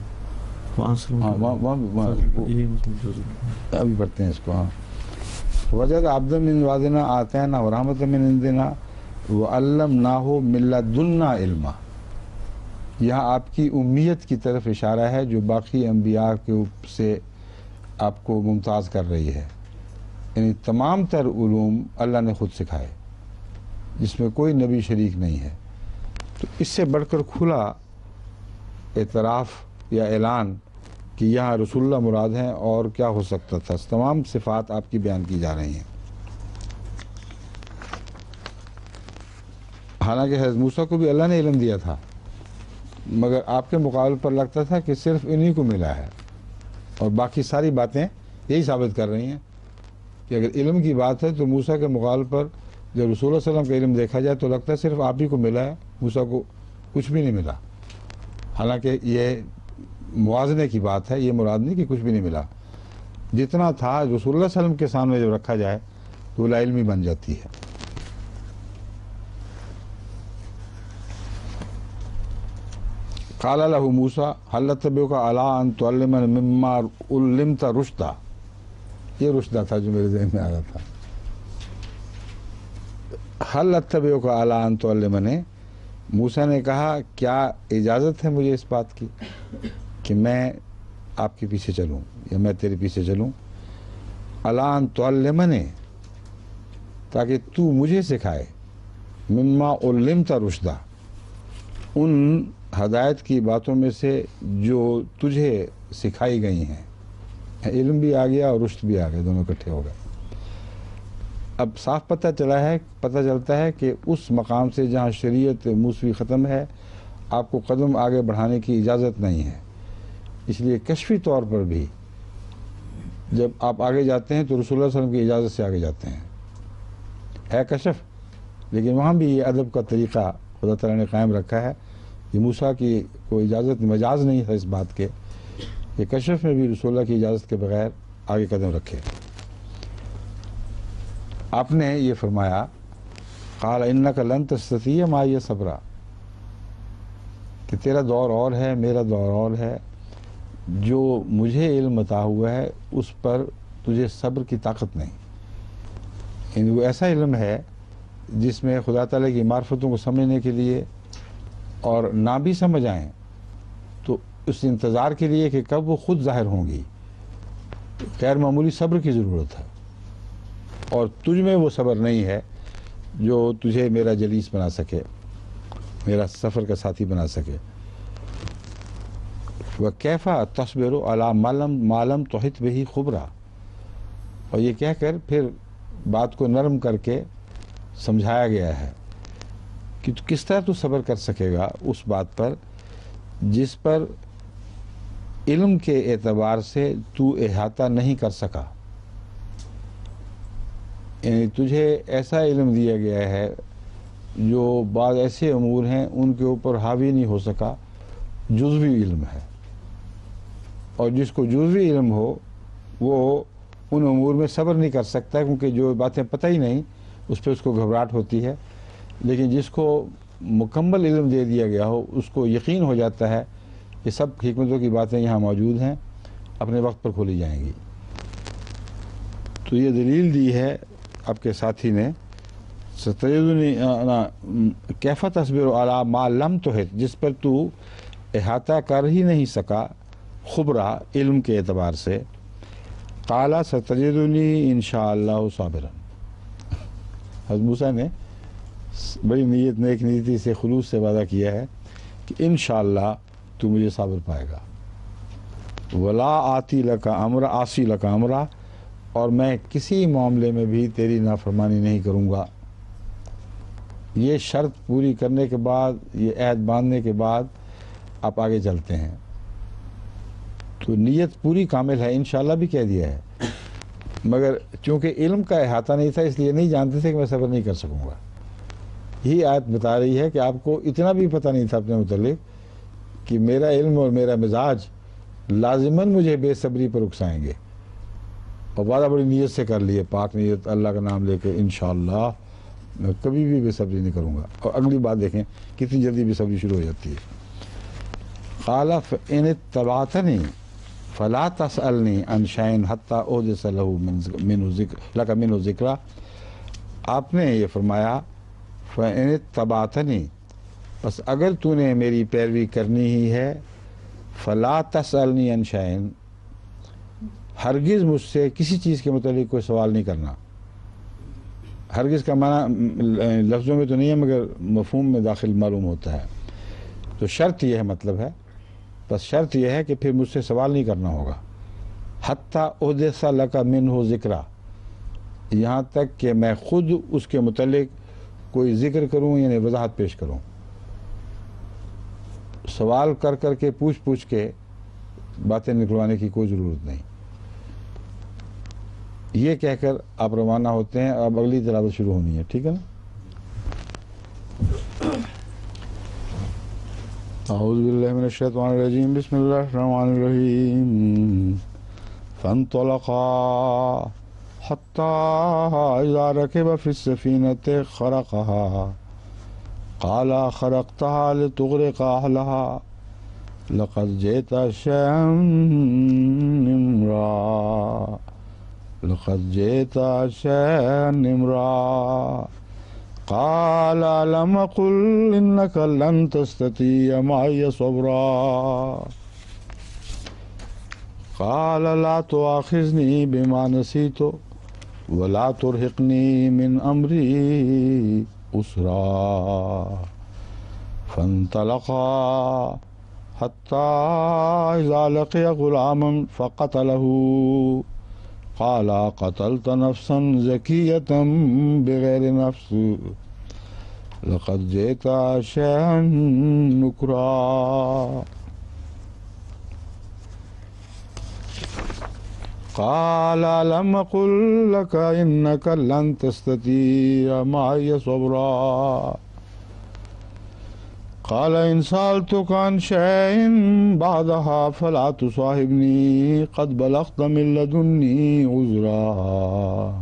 ابھی پڑھتے ہیں اس کو. ہاں وجد عبد من وادنا آتینا ورحمت من عندنا وعلمناہ من لدنا علما. یہاں آپ کی امیت کی طرف اشارہ ہے جو باقی انبیاء کے سے آپ کو ممتاز کر رہی ہے. یعنی تمام تر علوم اللہ نے خود سکھائے جس میں کوئی نبی شریک نہیں ہے. تو اس سے بڑھ کر کھلا اعتراف یا اعلان کہ یہاں رسول اللہ مراد ہیں اور کیا ہو سکتا تھا. تمام صفات آپ کی بیان کی جا رہی ہیں. حالانکہ حضرت موسیٰ کو بھی اللہ نے علم دیا تھا، مگر آپ کے مقابل پر لگتا تھا کہ صرف انہی کو ملا ہے. اور باقی ساری باتیں یہی ثابت کر رہی ہیں کہ اگر علم کی بات ہے تو موسیٰ کے مقابل پر جب رسول اللہ صلی اللہ علیہ وسلم کا علم دیکھا جائے تو لگتا ہے صرف آپ ہی کو ملا ہے، موسیٰ کو کچھ بھی نہیں ملا. حالانکہ یہ موازنے کی بات ہے، یہ مراد نہیں کہ کچھ بھی نہیں ملا. جتنا تھا رسول اللہ صلی اللہ علیہ وسلم کے سامنے جب رکھا جائے تو وہ لا علمی بن جاتی ہے. قال له موسیٰ هل اتبعک علی ان تعلمنی مما علمت رشدا. یہ رشدہ تھا جو میرے ذہن میں آ رہا تھا. هل اتبعک علی ان تعلمنی، موسیٰ نے کہا کیا اجازت ہے مجھے اس بات کی کہ میں آپ کے پیچھے چلوں یا میں تیرے پیچھے چلوں. علی ان تعلمنی، تاکہ تو مجھے سکھائے، مما علمت رشدا، ان ہدایت کی باتوں میں سے جو تجھے سکھائی گئی ہیں. علم بھی آ گیا اور رشد بھی آ گیا، دونوں اکٹھے ہو گئے. اب صاف پتہ چلتا ہے کہ اس مقام سے جہاں شریعت موسوی ختم ہے آپ کو قدم آگے بڑھانے کی اجازت نہیں ہے. اس لیے کشفی طور پر بھی جب آپ آگے جاتے ہیں تو رسول اللہ صلی اللہ علیہ وسلم کی اجازت سے آگے جاتے ہیں. ہے کشف، لیکن وہاں بھی یہ ادب کا طریقہ خدا تعالیٰ نے قائم رکھا ہے. یہ موسیٰ کی کوئی اجازت مجاز نہیں ہے اس بات کے کہ کشف میں بھی رسول اللہ کی اجازت کے بغیر آگے قدم رکھے. آپ نے یہ فرمایا قال انک لن تستطیع معی صبرا، کہ تیرا دور اور ہے میرا دور اور ہے. جو مجھے علم عطا ہوا ہے اس پر تجھے صبر کی طاقت نہیں. یعنی وہ ایسا علم ہے جس میں خدا تعالیٰ کی معرفتوں کو سمجھنے کے لیے اور نہ بھی سمجھ آئیں تو اس انتظار کے لیے کہ کب وہ خود ظاہر ہوں گی غیر معمولی صبر کی ضرورت ہے. اور تجھ میں وہ صبر نہیں ہے جو تجھے میرا جلیس بنا سکے، میرا سفر کا ساتھی بنا سکے. وَكَيْفَ تَصْبِرُ عَلَى مَا لَمْ تُحِطْ بِهِ خُبْرًا. اور یہ کہہ کر پھر بات کو نرم کر کے سمجھایا گیا ہے کہ تو کس طرح تو صبر کر سکے گا اس بات پر جس پر علم کے اعتبار سے تو احاطہ نہیں کر سکا. یعنی تجھے ایسا علم دیا گیا ہے جو بعض ایسے امور ہیں ان کے اوپر حاوی نہیں ہو سکا، جزوی علم ہے، اور جس کو جزوی علم ہو وہ ان امور میں صبر نہیں کر سکتا، کیونکہ جو باتیں پتہ ہی نہیں اس پہ اس کو گھبراہٹ ہوتی ہے. لیکن جس کو مکمل علم دے دیا گیا ہو اس کو یقین ہو جاتا ہے کہ سب حکمتوں کی باتیں یہاں موجود ہیں، اپنے وقت پر کھولی جائیں گی. تو یہ دلیل دی ہے آپ کے ساتھی نے، ستجدنی کیف تصبر علی ما لم تحط، جس پر تو احاطہ کر ہی نہیں سکا خبرہ علم کے اعتبار سے. قال ستجدنی انشاءاللہ صابرا. حضرت موسیٰ نے بڑی نیک نیتی سے خلوص سے وعدہ کیا ہے کہ انشاءاللہ تو مجھے صابر پائے گا. ولا آتی لک امر آسی لک امرا، اور میں کسی معاملے میں بھی تیری نافرمانی نہیں کروں گا. یہ شرط پوری کرنے کے بعد، یہ عہد باندھنے کے بعد آپ آگے چلتے ہیں. تو نیت پوری کامل ہے، انشاءاللہ بھی کہہ دیا ہے، مگر چونکہ علم کا احاطہ نہیں تھا اس لیے نہیں جانتے تھے کہ میں صبر نہیں کر سکوں گا. یہی آیت بتا رہی ہے کہ آپ کو اتنا بھی پتہ نہیں تھا اپنے متعلق کہ میرا علم اور میرا مزاج لازماً مجھے بے صبری پر اکسائیں گے، اور وعدہ بڑی نیت سے کر لیے، پاک نیت، اللہ کا نام لے کے انشاءاللہ میں کبھی بھی بے صبری نہیں کروں گا. اور اگلی بات دیکھیں کتنی جلدی بے صبری شروع ہو جاتی ہے. قال فإن اتبعتنی فلا تسألنی عن شیء حتی احدث لک منہ ذکرا. آپ نے یہ فرمایا فإن اتبعتنی، بس اگر تو نے میری پیروی کرنی ہی ہے، فلا تسألنی عن شیء، ہرگز مجھ سے کسی چیز کے متعلق کوئی سوال نہیں کرنا. ہرگز کا معنی لفظوں میں تو نہیں ہے مگر مفہوم میں داخل معلوم ہوتا ہے. تو شرط یہ ہے، مطلب ہے، بس شرط یہ ہے کہ پھر مجھ سے سوال نہیں کرنا ہوگا. حتی احدث لک منہ ذکرا، یہاں تک کہ میں خود اس کے متعلق کوئی ذکر کروں، یعنی وضاحت پیش کروں. سوال کر کر کے پوچھ کے باتیں نکلوانے کی کوئی ضرورت نہیں. یہ کہہ کر آپ روانہ ہوتے ہیں. اب اگلی تلاوت شروع ہونی ہے، ٹھیک ہے نا؟ اعوذ باللہ من الشیطان الرجیم، بسم اللہ الرحمن الرحیم. فانطلقا حتی اذا رکب فی السفینة خرقها قال خرقتها لتغرق اہلها لقد جئت شیئا امرا لقد جئت شیئا امرا. قال لم اقل انك لن تستطيع معي صبرا. قال لا تؤاخذني بما نسيت ولا ترهقني من امري عسرا. فانطلقا حتى اذا لقي غلاما فقتله قال قتلت نفسا زكية بغير نفس لقد جئت شيئا نكرا. قال لم أقل لك إنك لن تستطيع معي صبرا. قال إن سألتك عن شيء بعدها فلا تصاحبني قد بلغت من لدني عذرا.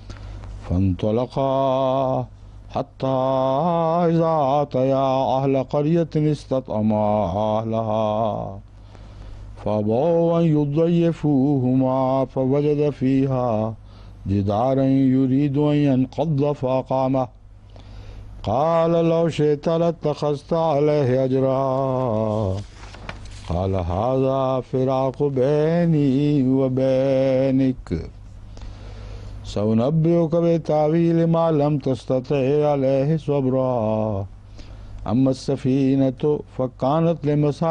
فانطلقا حتى إذا أتيا أهل قرية استطعما أهلها فأبوا أن يضيفوهما فوجد فيها جدارا يريد أن ينقض فأقامه. قال لو شئت لاتخذت عليه أجرا. قال هذا فراق بيني وبينك سأنبئك بتأويل ما لم تستطع عليه صبرا. أما السفينة فكانت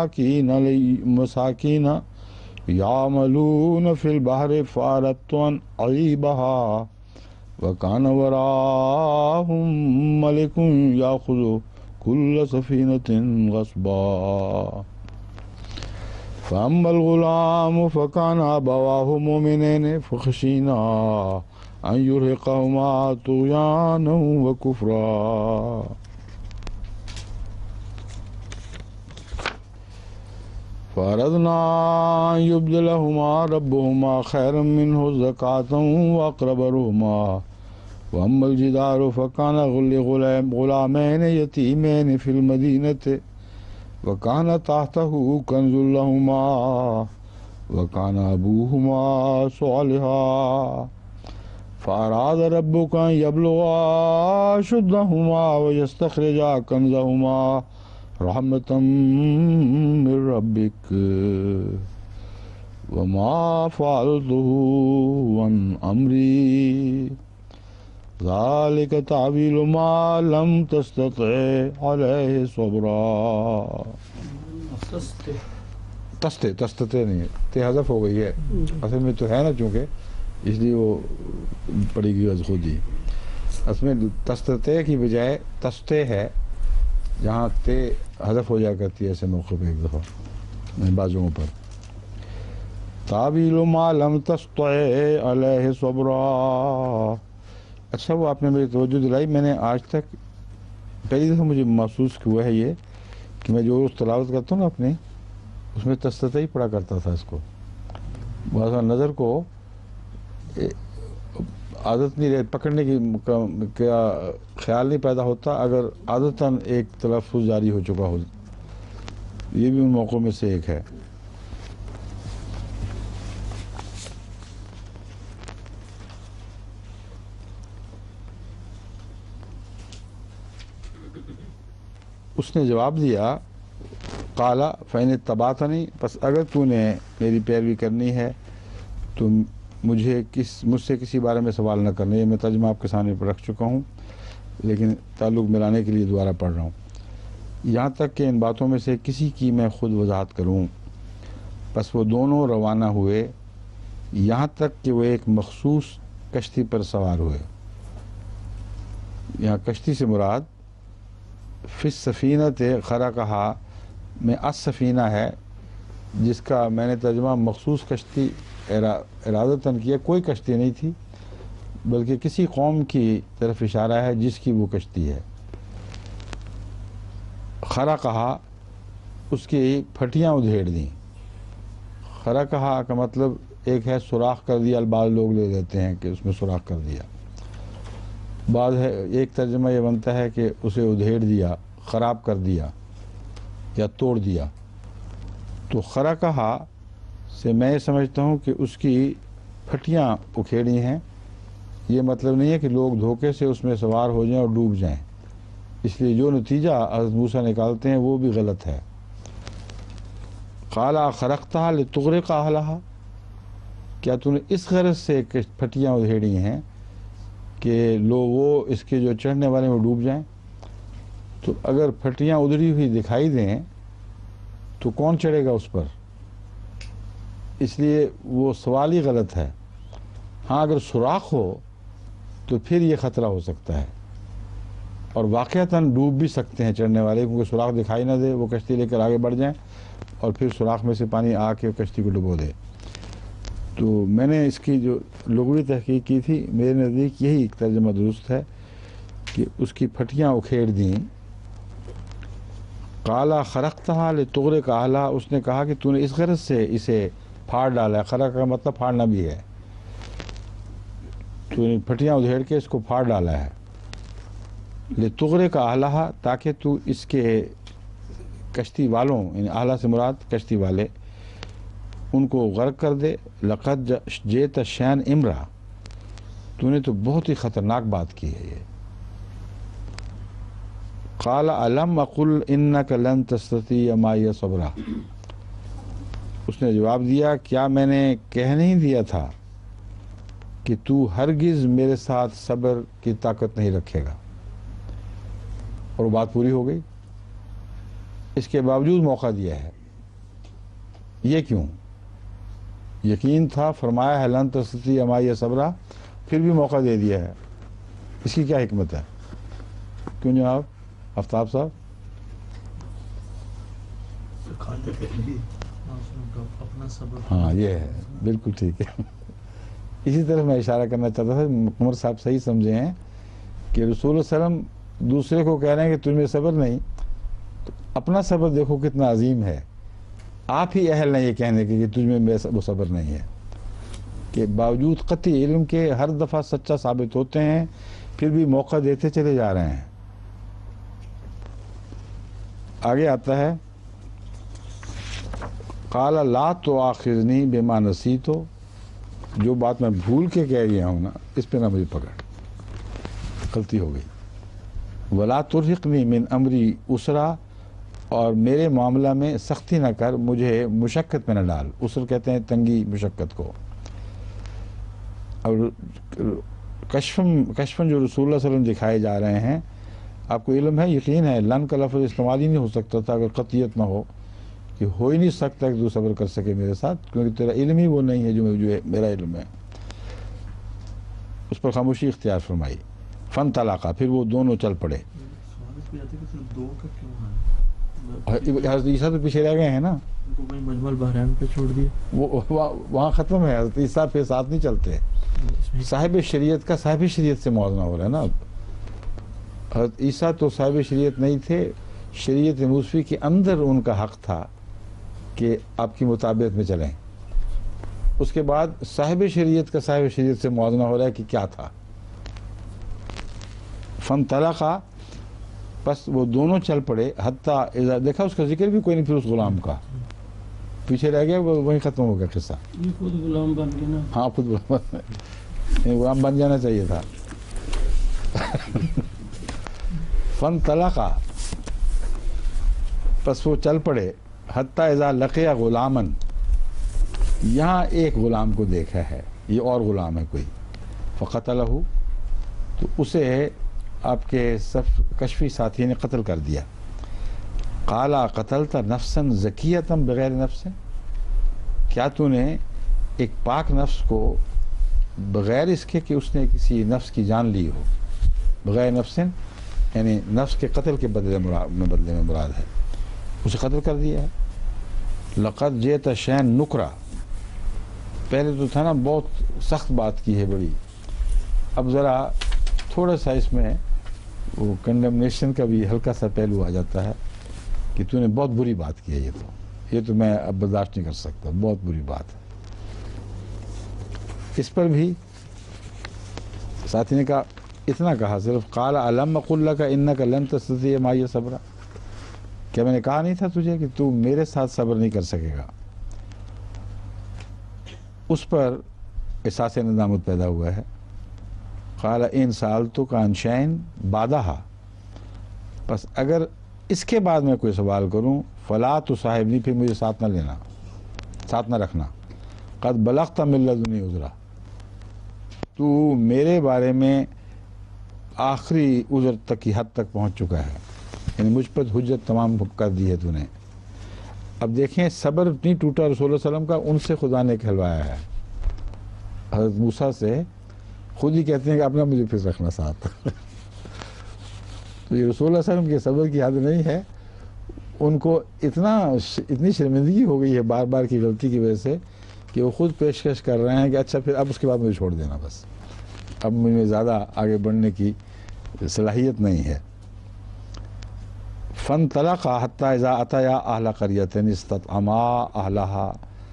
لمساكين يعملون في البحر فأردت أن أعيبها وكان وراءهم ملك يأخذ كل سفينة غصبا. فأما الغلام فكان أبواه مؤمنين فخشينا أن يرهقهما طغيانا وكفرا. فأردنا أن يبدلهما ربهما خيرا منه زكاة وأقرب رحما. وأما الجدار فكان غلامين يتيمين في المدينة وكان تحته كنز لهما وكان أبوهما صالحا فأراد ربك أن يبلغا أشدهما ويستخرجا كنزهما رحمة من ربك وما فعلته عن أمري ذلك تعبيل ما لم تستطع عليه صبرا. تستطع نہیں ہے، تے حذف ہو گئی ہے، اصل میں تو ہے نا چونکہ، اس لیے وہ پڑی گئی از خود ہی. اصل میں تستطع کی بجائے تستے ہے، جہاں تے حذف ہو جایا کرتی ہے ایسے موقع پہ ایک دفعہ بازوں پر. تعبیل ما لم تستطع علیہ صبرا. اچھا وہ آپ نے میری توجہ دلائی. میں نے آج تک پہلی دفعہ مجھے محسوس ہوا ہے یہ کہ میں جو تلاوت کرتا ہوں نا اپنی، اس میں تستطع ہی پڑھا کرتا تھا اس کو. بعض نظر کو عادت نہیں رہے پکڑنے کی کیا خیال نہیں پیدا ہوتا اگر عادتاً ایک تلفظ جاری ہو چکا ہو. یہ بھی ان موقعوں میں سے ایک ہے. اس نے جواب دیا قالا فین اتبعتنی، پس اگر تو نے میری پیروی کرنی ہے تو مجھ سے کسی بارے میں سوال نہ کرنا. یہ میں ترجمہ آپ کے سامنے پر رکھ چکا ہوں لیکن تعلق ملانے کے لیے دوبارہ پڑھ رہا ہوں. یہاں تک کہ ان باتوں میں سے کسی کی میں خود وضاحت کروں. پس وہ دونوں روانہ ہوئے یہاں تک کہ وہ ایک مخصوص کشتی پر سوار ہوئے. یہاں کشتی سے مراد فی السفینۃ خرقہا میں السفینہ ہے، جس کا میں نے ترجمہ مخصوص کشتی ارادتاً کیا. کوئی کشتی نہیں تھی بلکہ کسی قوم کی طرف اشارہ ہے جس کی وہ کشتی ہے. خرقہا اس کی پھٹیاں ادھیڑ دیں. خرقہا کا مطلب ایک ہے سوراخ کر دیا، بعض لوگ لے لیتے ہیں کہ اس میں سوراخ کر دیا. بعض ہے ایک ترجمہ یہ بنتا ہے کہ اسے ادھیڑ دیا، خراب کر دیا یا توڑ دیا. تو خرقہا سے میں یہ سمجھتا ہوں کہ اس کی پھٹیاں اکھیڑی ہیں. یہ مطلب نہیں ہے کہ لوگ دھوکے سے اس میں سوار ہو جائیں اور ڈوب جائیں. اس لیے جو نتیجہ حضرت موسیٰ نکالتے ہیں وہ بھی غلط ہے. قالا خرقتہا لتغرق اہلہا، کیا تو نے اس غرض سے پھٹیاں ادھیڑی ہیں کہ وہ اس کے جو چڑھنے والے میں ڈوب جائیں؟ تو اگر پھٹیاں ادھری ہوئی دکھائی دیں تو کون چڑھے گا اس پر؟ اس لیے وہ سوال ہی غلط ہے. ہاں اگر سوراخ ہو تو پھر یہ خطرہ ہو سکتا ہے اور واقعتاً ڈوب بھی سکتے ہیں چڑھنے والے، کیونکہ سوراخ دکھائی نہ دے، وہ کشتی لے کر آگے بڑھ جائیں اور پھر سوراخ میں سے پانی آ کے کشتی کو ڈبو دے. تو میں نے اس کی جو لغوی تحقیق کی تھی، میرے نزدیک یہی ایک ترجمہ درست ہے کہ اس کی پھٹیاں اکھیڑ دیں. قالا خرقتہا لتغرق اہلہا، اس نے کہا کہ تو نے اس غرض سے اسے پھاڑ ڈالا ہے. خرق کا مطلب پھاڑنا بھی ہے. تو نے پھٹیاں ادھیڑ کے اس کو پھاڑ ڈالا ہے. لتغرق اہلہا، تاکہ تو اس کے کشتی والوں، یعنی اہلہ سے مراد کشتی والے، ان کو غرق کر دے. لقد جئت شیئا امرا، تو نے تو بہت ہی خطرناک بات کی ہے یہ. قال الم اقل انک لن تستطیع معی صبرا، اس نے جواب دیا کیا میں نے کہہ نہیں دیا تھا کہ تو ہرگز میرے ساتھ صبر کی طاقت نہیں رکھے گا. اور وہ بات پوری ہو گئی. اس کے باوجود موقع دیا ہے. یہ کیوں؟ یقین تھا، فرمایا ہے لن تستطیع معی صبرا، پھر بھی موقع دے دیا ہے. اس کی کیا حکمت ہے؟ کیوں جناب آفتاب صاحب؟ اپنا صبر. ہاں یہ ہے، بالکل ٹھیک ہے. اسی طرح میں اشارہ کرنا چاہتا تھا، عمر صاحب صحیح سمجھے ہیں کہ رسول صلی اللہ علیہ وسلم دوسرے کو کہہ رہے ہیں کہ تجھ میں صبر نہیں، تو اپنا صبر دیکھو کتنا عظیم ہے. آپ ہی اہل ہیں یہ کہنے کے کہ تجھ میں وہ صبر نہیں ہے، کہ باوجود قطعی علم کے ہر دفعہ سچا ثابت ہوتے ہیں، پھر بھی موقع دیتے چلے جا رہے ہیں. آگے آتا ہے قال لا تؤاخذنی بما نسیت، جو بات میں بھول کے کہہ گیا ہوں نا اس پہ نہ مجھے پکڑ، غلطی ہو گئی. ولا ترہقنی من امری اسرا، اور میرے معاملہ میں سختی نہ کر، مجھے مشقت میں نہ ڈال. اسر کہتے ہیں تنگی، مشقت کو. اور کشفن جو رسول اللہ صلی اللہ علیہ وسلم دکھائے جا رہے ہیں، آپ کو علم ہے، یقین ہے، لن کا لفظ استعمال ہی نہیں ہو سکتا تھا اگر قطعیت نہ ہو، کہ ہو ہی نہیں سکتا کہ تو صبر کر سکے میرے ساتھ، کیونکہ تیرا علم ہی وہ نہیں ہے جو میرا علم ہے. اس پر خاموشی اختیار فرمائی. فن طلاقہ، پھر وہ دونوں چل پڑے. حضرت عیسیٰ تو پیچھے رہ گئے ہیں نا، مجمع البحرین پہ چھوڑ دیا، وہ وہاں ختم ہے. حضرت عیسیٰ پہ ساتھ نہیں چلتے. صاحب شریعت کا صاحب شریعت سے موازنہ ہو رہا ہے نا. حضرت عیسیٰ تو صاحب شریعت نہیں تھے، شریعت موسوی کے اندر ان کا حق تھا کہ آپ کی مطابقت میں چلیں. اس کے بعد صاحب شریعت کا صاحب شریعت سے موازنہ ہو رہا ہے کہ کیا تھا. فن طلقہ، بس وہ دونوں چل پڑے. حتیٰ اذا، دیکھا اس کا ذکر بھی کوئی نہیں پھر اس غلام کا، پیچھے رہ گیا، وہیں ختم ہو گیا قصہ. یہ خود غلام بن گیا نا. ہاں خود غلام بن جانا چاہیے تھا. فن طلقہ، پس وہ چل پڑے. حتیٰ اذا لقیا غلامن، یہاں ایک غلام کو دیکھا ہے، یہ اور غلام ہے کوئی. فقتلہ، تو اسے آپ کے کشفی ساتھی نے قتل کر دیا. قال قتلت نفسا زکیۃ بغیر نفس، کیا تو نے ایک پاک نفس کو بغیر اس کے کہ اس نے کسی نفس کی جان لی ہو. بغیر نفس یعنی نفس کے قتل کے بدلے میں مراد ہے، اسے قتل کر دیا ہے. لقد جئت شیئا نکرا، پہلے تو تھا نا بہت سخت بات کی ہے بڑی، اب ذرا تھوڑا سا اس میں وہ کنڈمنیشن کا بھی ہلکا سا پہلو آ جاتا ہے کہ تو نے بہت بری بات کی ہے، یہ تو میں اب برداشت نہیں کر سکتا، بہت بری بات ہے. اس پر بھی ساتھی نے کہا، اتنا کہا صرف، قال الم اقل لک انک لن تستطیع معی صبرا، کیا میں نے کہا نہیں تھا تجھے کہ تو میرے ساتھ صبر نہیں کر سکے گا. اس پر احساس ندامت پیدا ہوا ہے. قال ان سألتک عن شیء بعدہا، بس اگر اس کے بعد میں کوئی سوال کروں، فلا تصاحبنی، پھر مجھے ساتھ نہ لینا، ساتھ نہ رکھنا. قد بلغت من لدنی عذرا، تو میرے بارے میں آخری عذر تک کی حد تک پہنچ چکا ہے، یعنی مجھ پر حجت تمام کر دی ہے تو نے. اب دیکھیں صبر نہیں ٹوٹا رسول اللہ علیہ وسلم کا، ان سے خدا نے کہلوایا ہے. حضرت موسیٰ سے خود ہی کہتے ہیں کہ اپنا مجھے پھر رکھنا ساتھ. تو یہ رسول اللہ علیہ وسلم کے صبر کی حد نہیں ہے. ان کو اتنی شرمندگی ہو گئی ہے بار بار کی غلطی کی وجہ سے کہ وہ خود پیشکش کر رہے ہیں کہ اچھا پھر اب اس کے بعد مجھے چھوڑ دینا، بس اب مجھے زیادہ آگے بڑھنے کی صلاحیت نہیں ہے. فن طلقا حتیٰ اذا اتیا اہل قریۃ استطعما اہلہا،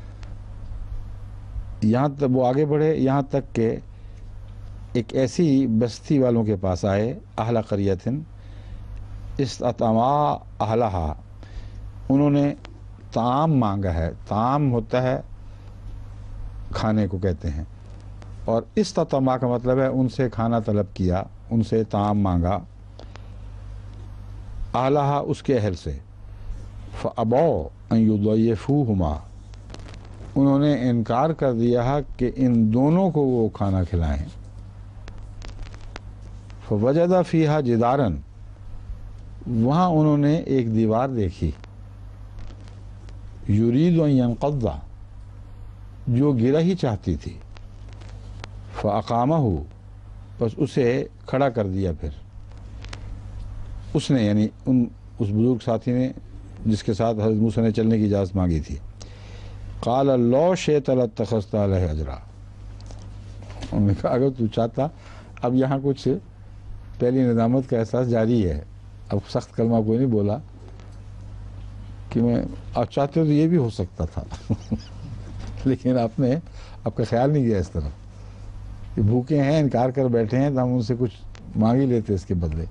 یہاں تک وہ آگے بڑھے یہاں تک کہ ایک ایسی بستی والوں کے پاس آئے، اہل قریۃ استطعما اہلہا، انہوں نے طعام مانگا ہے. طعام ہوتا ہے کھانے کو کہتے ہیں، اور استطعما کا مطلب ہے ان سے کھانا طلب کیا، ان سے طعام مانگا. اہلہا اس کے اہل سے. فابوا ان یضیفوہما، انہوں نے انکار کر دیا کہ ان دونوں کو وہ کھانا کھلائیں. فوجد فیہا جدارا، وہاں انہوں نے ایک دیوار دیکھی. یرید ان ینقض، جو گرا ہی چاہتی تھی. فاقامہ، بس اسے کھڑا کر دیا. پھر اس نے یعنی اس بزرگ ساتھی نے جس کے ساتھ حضرت موسیٰ نے چلنے کی اجازت مانگی تھی. قال لو شئت لاتخذت علیہ اجرا، انہوں نے کہا اگر تو چاہتا، اب یہاں کچھ پہلی ندامت کا احساس جاری ہے، اب سخت کلمہ کوئی نہیں بولا کہ میں آپ چاہتے ہو تو یہ بھی ہو سکتا تھا لیکن آپ نے آپ کا خیال نہیں کیا اس طرح کہ بھوکے ہیں، انکار کر بیٹھے ہیں، تو ہم ان سے کچھ مانگ ہی لیتے اس کے بدلے۔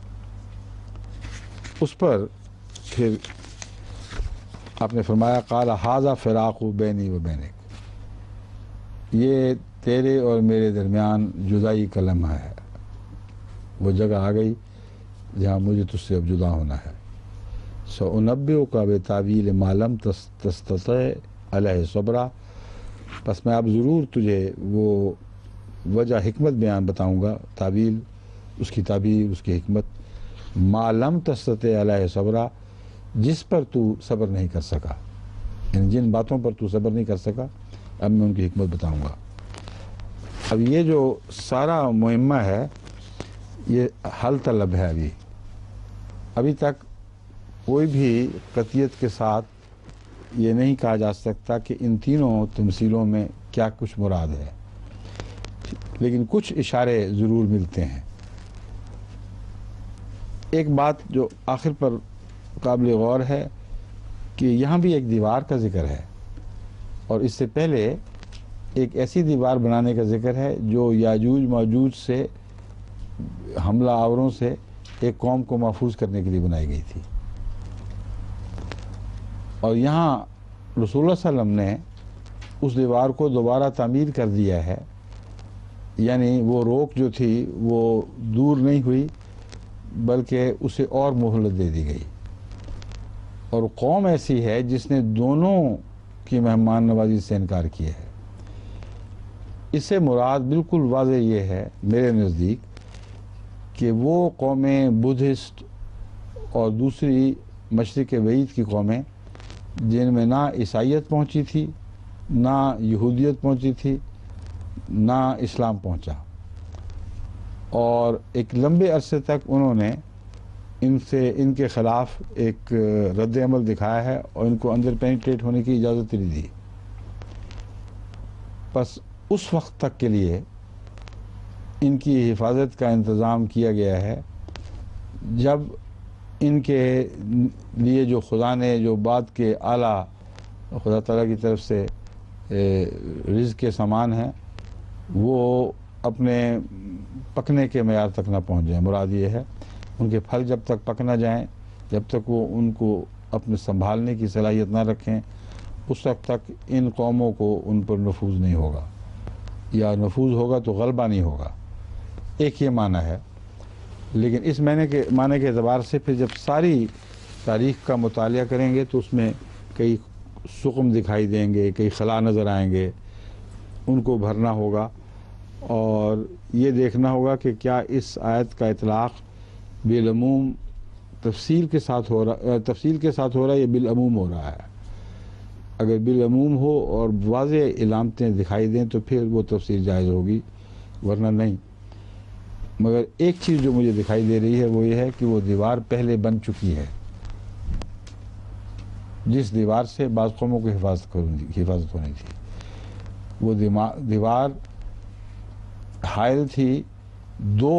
اس پر پھر آپ نے فرمایا قال ھذا فراق بینی و بینک، یہ تیرے اور میرے درمیان جدائی کا لمحہ ہے، وہ جگہ آ گئی جہاں مجھے تجھ سے اب جدا ہونا ہے۔ سأنبئک بتاویل ما لم تستطع علیہ صبرا، پس میں اب ضرور تجھے وہ وجہ حکمت بیان بتاؤں گا، تعویل اس کی تعبیر، اس کی حکمت، ما لم تستطع علیہ صبرا، جس پر تو صبر نہیں کر سکا، یعنی جن باتوں پر تو صبر نہیں کر سکا اب میں ان کی حکمت بتاؤں گا۔ اب یہ جو سارا مہمہ ہے یہ حل طلب ہے۔ ابھی تک کوئی بھی قطعیت کے ساتھ یہ نہیں کہا جا سکتا کہ ان تینوں تمثیلوں میں کیا کچھ مراد ہے، لیکن کچھ اشارے ضرور ملتے ہیں۔ ایک بات جو آخر پر قابل غور ہے کہ یہاں بھی ایک دیوار کا ذکر ہے، اور اس سے پہلے ایک ایسی دیوار بنانے کا ذکر ہے جو یاجوج ماجوج سے حملہ آوروں سے ایک قوم کو محفوظ کرنے کے لیے بنائی گئی تھی، اور یہاں رسول اللہ صلی اللہ علیہ وسلم نے اس دیوار کو دوبارہ تعمیر کر دیا ہے، یعنی وہ روک جو تھی وہ دور نہیں ہوئی بلکہ اسے اور مہلت دے دی گئی، اور قوم ایسی ہے جس نے دونوں کی مہمان نوازی سے انکار کیا ہے۔ اس سے مراد بالکل واضح یہ ہے میرے نزدیک کہ وہ قومیں بدھسٹ اور دوسری مشرق بعید کی قومیں جن میں نہ عیسائیت پہنچی تھی، نہ یہودیت پہنچی تھی، نہ اسلام پہنچا، اور ایک لمبے عرصے تک انہوں نے ان کے خلاف ایک رد عمل دکھایا ہے اور ان کو اندر پینیٹریٹ ہونے کی اجازت نہیں دی۔ بس اس وقت تک کے لیے ان کی حفاظت کا انتظام کیا گیا ہے جب ان کے لیے جو خدا نے جو بات کے اعلیٰ خدا تعالیٰ کی طرف سے رزق کے سامان ہیں وہ اپنے پکنے کے معیار تک نہ پہنچ جائیں۔ مراد یہ ہے ان کے پھل جب تک پک نہ جائیں، جب تک وہ ان کو اپنے سنبھالنے کی صلاحیت نہ رکھیں، اس وقت تک ان قوموں کو ان پر نفوذ نہیں ہوگا، یا نفوذ ہوگا تو غلبہ نہیں ہوگا۔ ایک یہ معنی ہے، لیکن اس معنی کے اعتبار سے پھر جب ساری تاریخ کا مطالعہ کریں گے تو اس میں کئی سقم دکھائی دیں گے، کئی خلا نظر آئیں گے، ان کو بھرنا ہوگا، اور یہ دیکھنا ہوگا کہ کیا اس آیت کا اطلاق بالعموم تفصیل کے ساتھ ہو رہا ہے یا بالعموم ہو رہا ہے۔ اگر بالعموم ہو اور واضح علامتیں دکھائی دیں تو پھر وہ تفصیل جائز ہوگی، ورنہ نہیں۔ مگر ایک چیز جو مجھے دکھائی دے رہی ہے وہ یہ ہے کہ وہ دیوار پہلے بن چکی ہے، جس دیوار سے بعض قوموں کو حفاظت ہونی تھی۔ وہ دیوار حائل تھی دو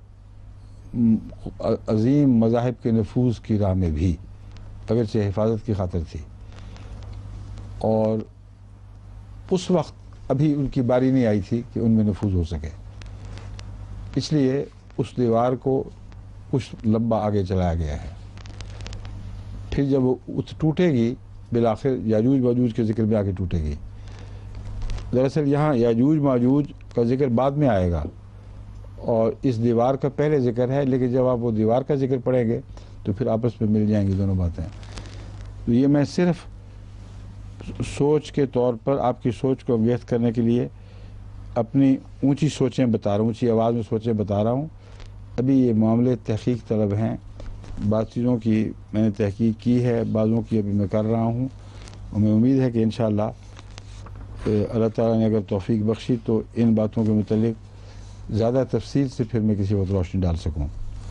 عظیم مذاہب کے نفوذ کی راہ میں بھی، اگرچہ حفاظت کی خاطر تھی، اور اس وقت ابھی ان کی باری نہیں آئی تھی کہ ان میں نفوذ ہو سکے، اس لیے اس دیوار کو کچھ لمبا آگے چلایا گیا ہے۔ پھر جب وہ ٹوٹے گی بالآخر یاجوج ماجوج کے ذکر میں آ کے ٹوٹے گی۔ دراصل یہاں یاجوج ماجوج کا ذکر بعد میں آئے گا اور اس دیوار کا پہلے ذکر ہے، لیکن جب آپ وہ دیوار کا ذکر پڑھیں گے تو پھر آپس میں مل جائیں گی دونوں باتیں۔ تو یہ میں صرف سوچ کے طور پر آپ کی سوچ کو انگیخت کرنے کے لیے اپنی اونچی سوچیں بتا رہا ہوں، اونچی آواز میں سوچیں بتا رہا ہوں۔ ابھی یہ معاملے تحقیق طلب ہیں، بعض چیزوں کی میں نے تحقیق کی ہے، بعضوں کی ابھی میں کر رہا ہوں، اور میں امید ہے کہ انشاءاللہ اللہ تعالیٰ نے اگر توفیق بخشی تو ان باتوں کے متعلق زیادہ تفصیل سے پھر میں کسی وقت روشنی ڈال سکوں۔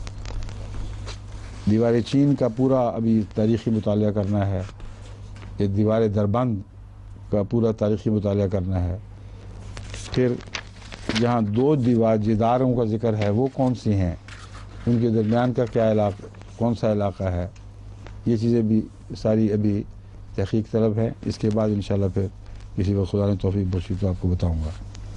دیوار چین کا پورا ابھی تاریخی مطالعہ کرنا ہے، دیوار دربند کا پورا تاریخی مطالعہ کرنا ہے، پھر جہاں دو جداروں کا ذکر ہے وہ کون سی ہیں، ان کے درمیان کا کیا علاقہ، کون سا علاقہ ہے، یہ چیزیں بھی ساری ابھی تحقیق طلب ہے. اس کے بعد انشاءاللہ پھر کسی وقت خدا نے توفیق بخشی تو آپ کو بتاؤں گا.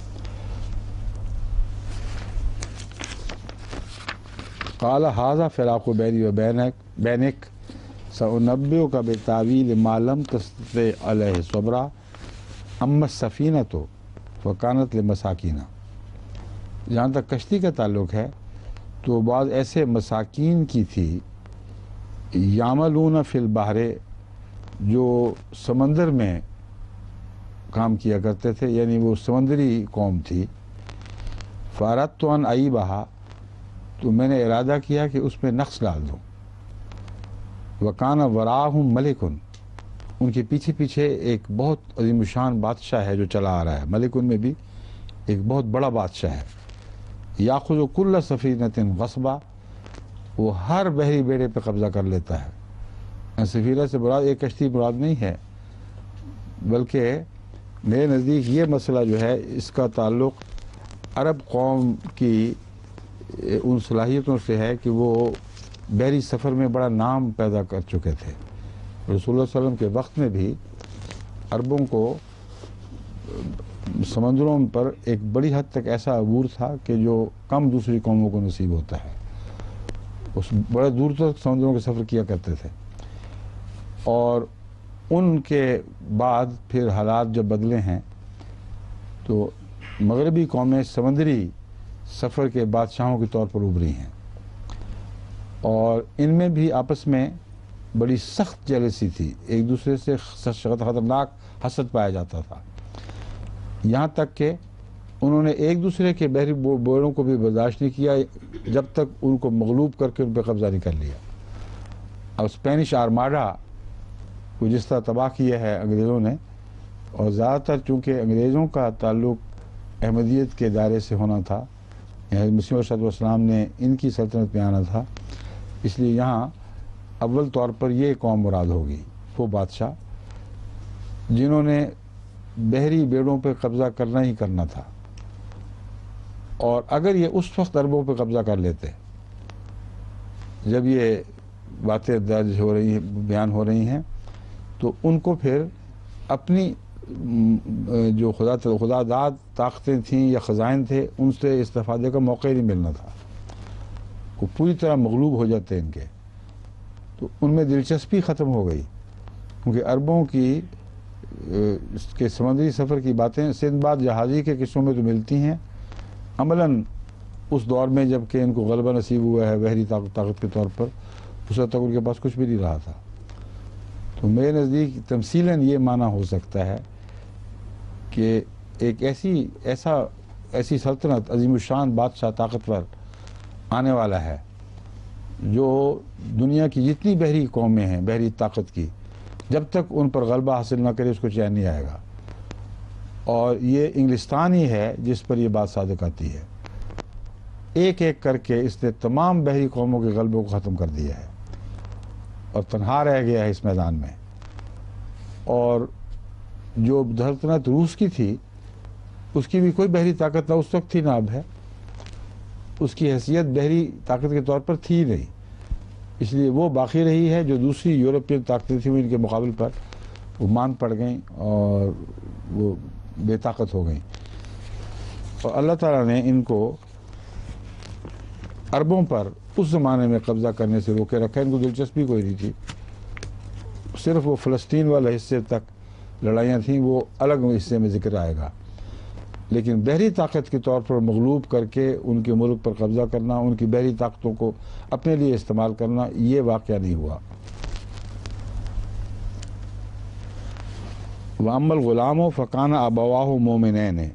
قال ھذا فراق بینی و بینک سأنبئک بتاویل ما لم تستطع علیہ صبرا اما السفینۃ فکانت لمساکین. جہاں تک کشتی کا تعلق ہے تو بعض ایسے مساکین کی تھی یعملون فی البحر، جو سمندر میں کام کیا کرتے تھے، یعنی وہ سمندری قوم تھی. فاردت ان اعیبھا، تو میں نے ارادہ کیا کہ اس میں نقص ڈال دوں. وکان وراہم ملکن، ان کے پیچھے پیچھے ایک بہت عظیم الشان بادشاہ ہے جو چلا آ رہا ہے. ملکن میں بھی ایک بہت بڑا بادشاہ ہے. یاخذ کل سفینۃ غصبا، وہ ہر بحری بیڑے پہ قبضہ کر لیتا ہے. سفینہ سے مراد ایک کشتی مراد نہیں ہے، بلکہ میرے نزدیک یہ مسئلہ جو ہے اس کا تعلق عرب قوم کی ان صلاحیتوں سے ہے کہ وہ بحری سفر میں بڑا نام پیدا کر چکے تھے. رسول اللہ صلی اللہ علیہ وسلم کے وقت میں بھی عربوں کو سمندروں پر ایک بڑی حد تک ایسا عبور تھا کہ جو کم دوسری قوموں کو نصیب ہوتا ہے. اس بڑے دور تک سمندروں کے سفر کیا کرتے تھے. اور ان کے بعد پھر حالات جب بدلے ہیں تو مغربی قومیں سمندری سفر کے بادشاہوں کے طور پر ابھری ہیں، اور ان میں بھی آپس میں بڑی سخت جیلسی تھی، ایک دوسرے سے خطرناک حسد پایا جاتا تھا. یہاں تک کہ انہوں نے ایک دوسرے کے بحری بیڑوں کو بھی برداشت نہیں کیا جب تک ان کو مغلوب کر کے ان پہ قبضہ نہیں کر لیا. اب اسپینش آرماڈا کو جس طرح تباہ کیا ہے انگریزوں نے، اور زیادہ تر چونکہ انگریزوں کا تعلق احمدیت کے دائرے سے ہونا تھا، یعنی مسیح علیہ السلام نے ان کی سلطنت میں آنا تھا، اس لیے یہاں اول طور پر یہ قوم مراد ہوگی، وہ بادشاہ جنہوں نے بحری بیڑوں پہ قبضہ کرنا ہی کرنا تھا. اور اگر یہ اس وقت عربوں پہ قبضہ کر لیتے جب یہ باتیں درج ہو رہی ہیں، بیان ہو رہی ہیں، تو ان کو پھر اپنی جو خدا داد طاقتیں تھیں یا خزائن تھے ان سے استفادے کا موقع ہی نہیں ملنا تھا. وہ پوری طرح مغلوب ہو جاتے ان کے، تو ان میں دلچسپی ختم ہو گئی، کیونکہ عربوں کی اس کے سمندری سفر کی باتیں سندباد جہازی کے قصوں میں تو ملتی ہیں، عملاً اس دور میں جب کہ ان کو غلبہ نصیب ہوا ہے بحری طاقت کے طور پر، اس وقت تک ان کے پاس کچھ بھی نہیں رہا تھا. تو میرے نزدیک تمثیلاً یہ معنی ہو سکتا ہے کہ ایک ایسی سلطنت عظیم الشان بادشاہ طاقتور آنے والا ہے جو دنیا کی جتنی بحری قومیں ہیں بحری طاقت کی، جب تک ان پر غلبہ حاصل نہ کرے اس کو چین نہیں آئے گا. اور یہ انگلستان ہی ہے جس پر یہ بات صادق آتی ہے. ایک ایک کر کے اس نے تمام بحری قوموں کے غلبوں کو ختم کر دیا ہے اور تنہا رہ گیا ہے اس میدان میں. اور جو سلطنت روس کی تھی اس کی بھی کوئی بحری طاقت نہ اس وقت تھی نہ اب ہے، اس کی حیثیت بحری طاقت کے طور پر تھی نہیں، اس لیے وہ باقی رہی ہے. جو دوسری یورپین طاقتیں تھیں ان کے مقابل پر وہ مان پڑ گئیں اور وہ بے طاقت ہو گئیں. اور اللہ تعالیٰ نے ان کو عربوں پر اس زمانے میں قبضہ کرنے سے روکے رکھا. ان کو دلچسپی کوئی نہیں تھی، صرف وہ فلسطین والے حصے تک لڑائیاں تھیں، وہ الگ حصے میں ذکر آئے گا. لیکن بحری طاقت کے طور پر مغلوب کر کے ان کے ملک پر قبضہ کرنا، ان کی بحری طاقتوں کو اپنے لیے استعمال کرنا، یہ واقعہ نہیں ہوا. وَأَمَّا الْغُلَامُ فَكَانَ أَبَوَاهُ مُؤْمِنَيْنِ.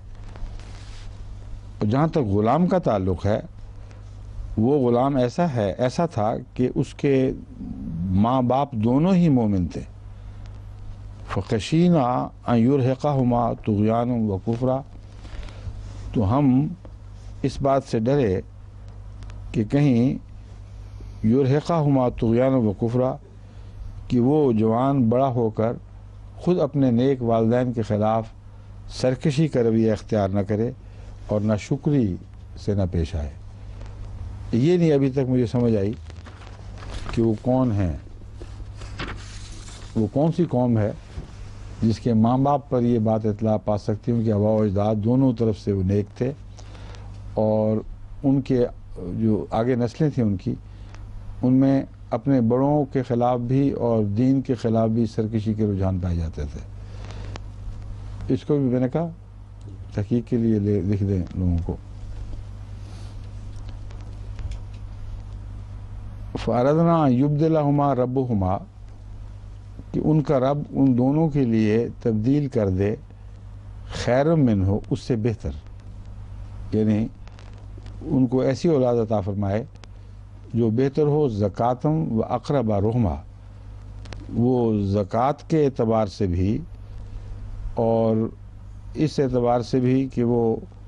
جہاں تک غلام کا تعلق ہے، وہ غلام ایسا تھا کہ اس کے ماں باپ دونوں ہی مومن تھے. فَخَشِينَا أَن يُرْهِقَهُمَا طُغْيَانًا وَكُفْرًا. تو ہم اس بات سے ڈرے کہ کہیں یرہقہما طغیانا و کفرا، کہ وہ جوان بڑا ہو کر خود اپنے نیک والدین کے خلاف سرکشی کا رویہ اختیار نہ کرے اور ناشکری سے نہ پیش آئے. یہ نہیں ابھی تک مجھے سمجھ آئی کہ وہ کون ہیں، وہ کون سی قوم ہے جس کے ماں باپ پر یہ بات اطلاع پا سکتی ہوں کہ آباء و اجداد دونوں طرف سے وہ نیک تھے، اور ان کے جو آگے نسلیں تھیں ان کی، ان میں اپنے بڑوں کے خلاف بھی اور دین کے خلاف بھی سرکشی کے رجحان پائے جاتے تھے. اس کو بھی میں نے کہا تحقیق کے لیے لکھ دیں لوگوں کو. فَأَرَدْنَا أَن يُبْدِلَهُمَا رَبُّهُمَا کہ ان کا رب ان دونوں کے لیے تبدیل کر دے خیر منہ اس سے بہتر، یعنی ان کو ایسی اولاد عطا فرمائے جو بہتر ہو زکاتم و اقرب رحمہ، وہ زکوٰۃ کے اعتبار سے بھی اور اس اعتبار سے بھی کہ وہ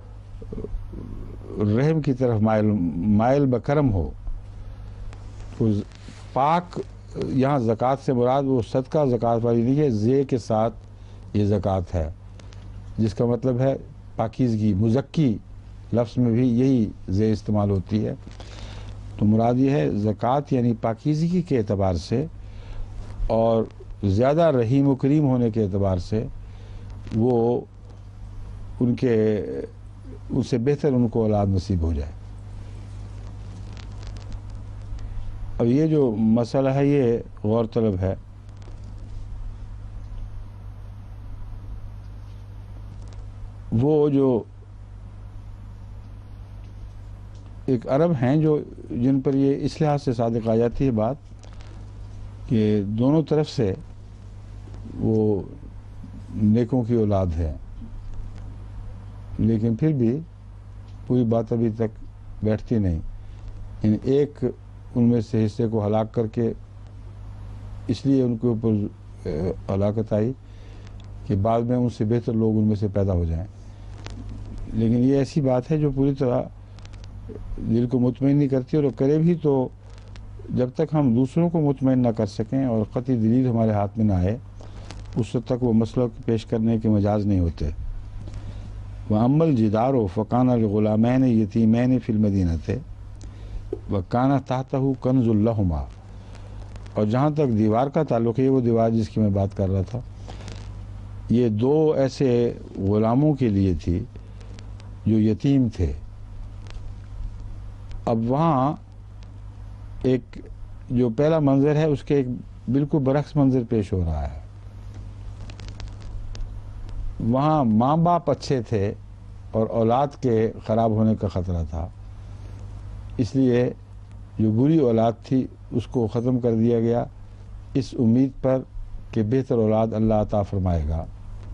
رحم کی طرف مائل بکرم ہو. تو پاک یہاں زکوٰۃ سے مراد وہ صدقہ زکوٰۃ والی نہیں ہے، زے کے ساتھ یہ زکوٰۃ ہے، جس کا مطلب ہے پاکیزگی. مزکی لفظ میں بھی یہی زے استعمال ہوتی ہے. تو مراد یہ ہے زکوٰۃ یعنی پاکیزگی کے اعتبار سے اور زیادہ رحیم و کریم ہونے کے اعتبار سے وہ ان سے بہتر ان کو اولاد نصیب ہو جائے. اب یہ جو مسئلہ ہے یہ غور طلب ہے. وہ جو ایک عرب ہیں جو جن پر یہ اس لحاظ سے صادق آ جاتی ہے بات کہ دونوں طرف سے وہ نیکوں کی اولاد ہے، لیکن پھر بھی پوری بات ابھی تک بیٹھتی نہیں. یعنی ایک ان میں سے حصے کو ہلاک کر کے اس لیے ان کے اوپر ہلاکت آئی کہ بعد میں ان سے بہتر لوگ ان میں سے پیدا ہو جائیں. لیکن یہ ایسی بات ہے جو پوری طرح دل کو مطمئن نہیں کرتی، اور کرے بھی تو جب تک ہم دوسروں کو مطمئن نہ کر سکیں اور قطعی دلیل ہمارے ہاتھ میں نہ آئے اس وقت تک وہ مسئلہ پیش کرنے کے مجاز نہیں ہوتے. وَأَمَّا الْجِدَارُ فَكَانَ لِغُلَامَيْنِ يَتِيمَيْنِ فِي الْمَدِينَةِ وَكَانَ تَحْتَهُ كَنْزٌ لَهُمَا. اور جہاں تک دیوار کا تعلق ہے، وہ دیوار جس کی میں بات کر رہا تھا، یہ دو ایسے غلاموں کے لیے تھی جو یتیم تھے. اب وہاں ایک جو پہلا منظر ہے اس کے ایک بالکل برعکس منظر پیش ہو رہا ہے. وہاں ماں باپ اچھے تھے اور اولاد کے خراب ہونے کا خطرہ تھا، اس لیے جو بری اولاد تھی اس کو ختم کر دیا گیا اس امید پر کہ بہتر اولاد اللہ عطا فرمائے گا.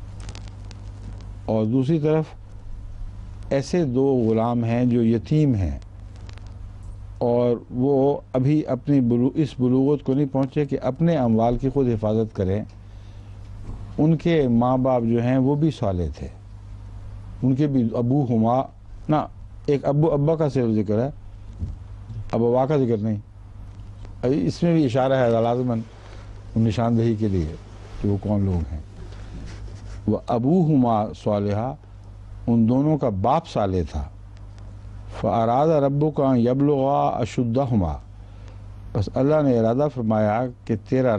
اور دوسری طرف ایسے دو غلام ہیں جو یتیم ہیں اور وہ ابھی اپنی اس بلوغت کو نہیں پہنچے کہ اپنے اموال کی خود حفاظت کریں. ان کے ماں باپ جو ہیں وہ بھی صالح تھے، ان کے بھی ابو ہما نہ ایک ابا کا صرف ذکر ہے، ابوا کا ذکر نہیں. اس میں بھی اشارہ ہے لازماً نشاندہی کے لیے کہ وہ کون لوگ ہیں. وہ ابو ہما صالحہ، ان دونوں کا باپ صالح تھا. فَأَرَادَ رَبُّكَ أَن يَبْلُغَا أَشُدَّهُمَا، بس اللہ نے ارادہ فرمایا کہ تیرے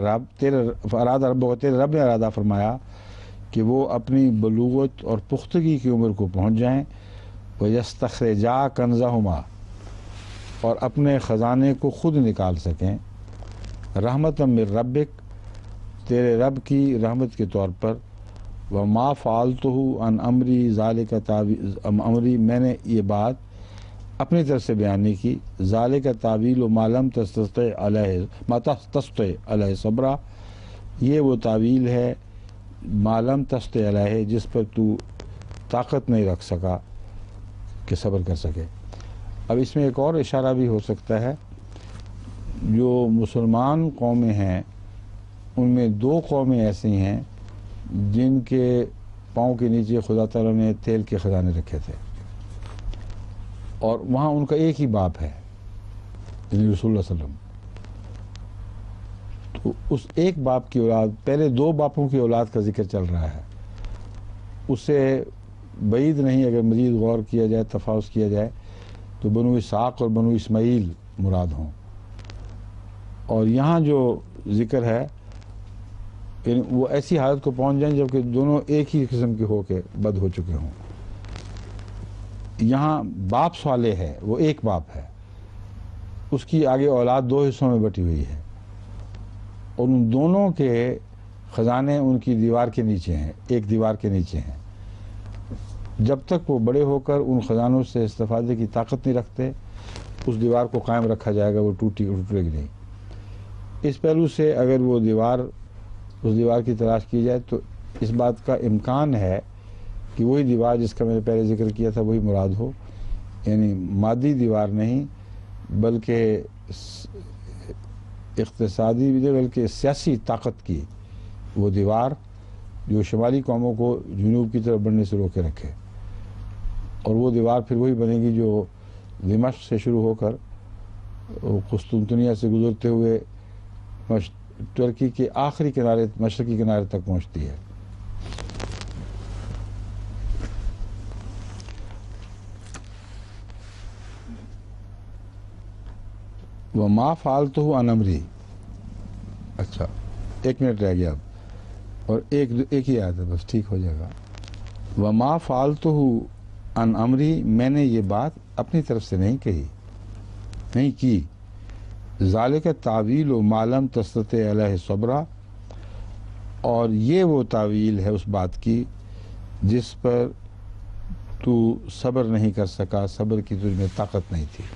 رب نے ارادہ فرمایا کہ وہ اپنی بلوغت اور پختگی کی عمر کو پہنچ جائیں. وَيَسْتَخْرِجَا كَنْزَهُمَا، اور اپنے خزانے کو خود نکال سکیں. رحمتًا من ربک، تیرے رب کی رحمت کے طور پر. وَمَا فَعَلْتُهُ عَنْ أَمْرِي ذَلِكَ امری، میں نے یہ بات اپنی طرف سے بیان نہیں کی. ذالک تعویل ما لم تستطع علیہ صبرا، یہ وہ تعویل ہے ما لم تستطع علیہ جس پر تو طاقت نہیں رکھ سکا کہ صبر کر سکے. اب اس میں ایک اور اشارہ بھی ہو سکتا ہے، جو مسلمان قومیں ہیں ان میں دو قومیں ایسی ہیں جن کے پاؤں کے نیچے خدا تعالیٰ نے تیل کے خزانے رکھے تھے، اور وہاں ان کا ایک ہی باپ ہے یعنی رسول اللہ صلی اللہ علیہ وسلم. تو اس ایک باپ کی اولاد، پہلے دو باپوں کی اولاد کا ذکر چل رہا ہے، اسے بعید نہیں اگر مزید غور کیا جائے، تفاوض کیا جائے تو بنو اسحاق اور بنو اسماعیل مراد ہوں، اور یہاں جو ذکر ہے یعنی وہ ایسی حالت کو پہنچ جائیں جبکہ دونوں ایک ہی قسم کے ہو کے بد ہو چکے ہوں۔ یہاں باپ صالح ہے، وہ ایک باپ ہے، اس کی آگے اولاد دو حصوں میں بٹی ہوئی ہے، اور ان دونوں کے خزانے ان کی دیوار کے نیچے ہیں، ایک دیوار کے نیچے ہیں۔ جب تک وہ بڑے ہو کر ان خزانوں سے استفادے کی طاقت نہیں رکھتے اس دیوار کو قائم رکھا جائے گا، وہ ٹوٹے گی نہیں۔ اس پہلو سے اگر وہ اس دیوار کی تلاش کی جائے تو اس بات کا امکان ہے کہ وہی دیوار جس کا میں نے پہلے ذکر کیا تھا وہی مراد ہو، یعنی مادی دیوار نہیں بلکہ اقتصادی بھی بلکہ سیاسی طاقت کی وہ دیوار جو شمالی قوموں کو جنوب کی طرف بڑھنے سے روکے رکھے، اور وہ دیوار پھر وہی بنے گی جو دمشق سے شروع ہو کر قسطنطنیہ سے گزرتے ہوئے ترکی کے آخری کنارے مشرقی کنارے تک پہنچتی ہے۔ وَمَا فَعَلْتُهُ عَنْ أَمْرِي، اچھا 1 منٹ رہ گیا اب، اور ایک ہی آیت ہے بس ٹھیک ہو جائے گا۔ وَمَا فَعَلْتُهُ عَنْ أَمْرِي، میں نے یہ بات اپنی طرف سے نہیں کی۔ ذالک تعویل و ما لم تستطع علیہ صبرا، اور یہ وہ تعویل ہے اس بات کی جس پر تو صبر نہیں کر سکا، صبر کی تجھ میں طاقت نہیں تھی۔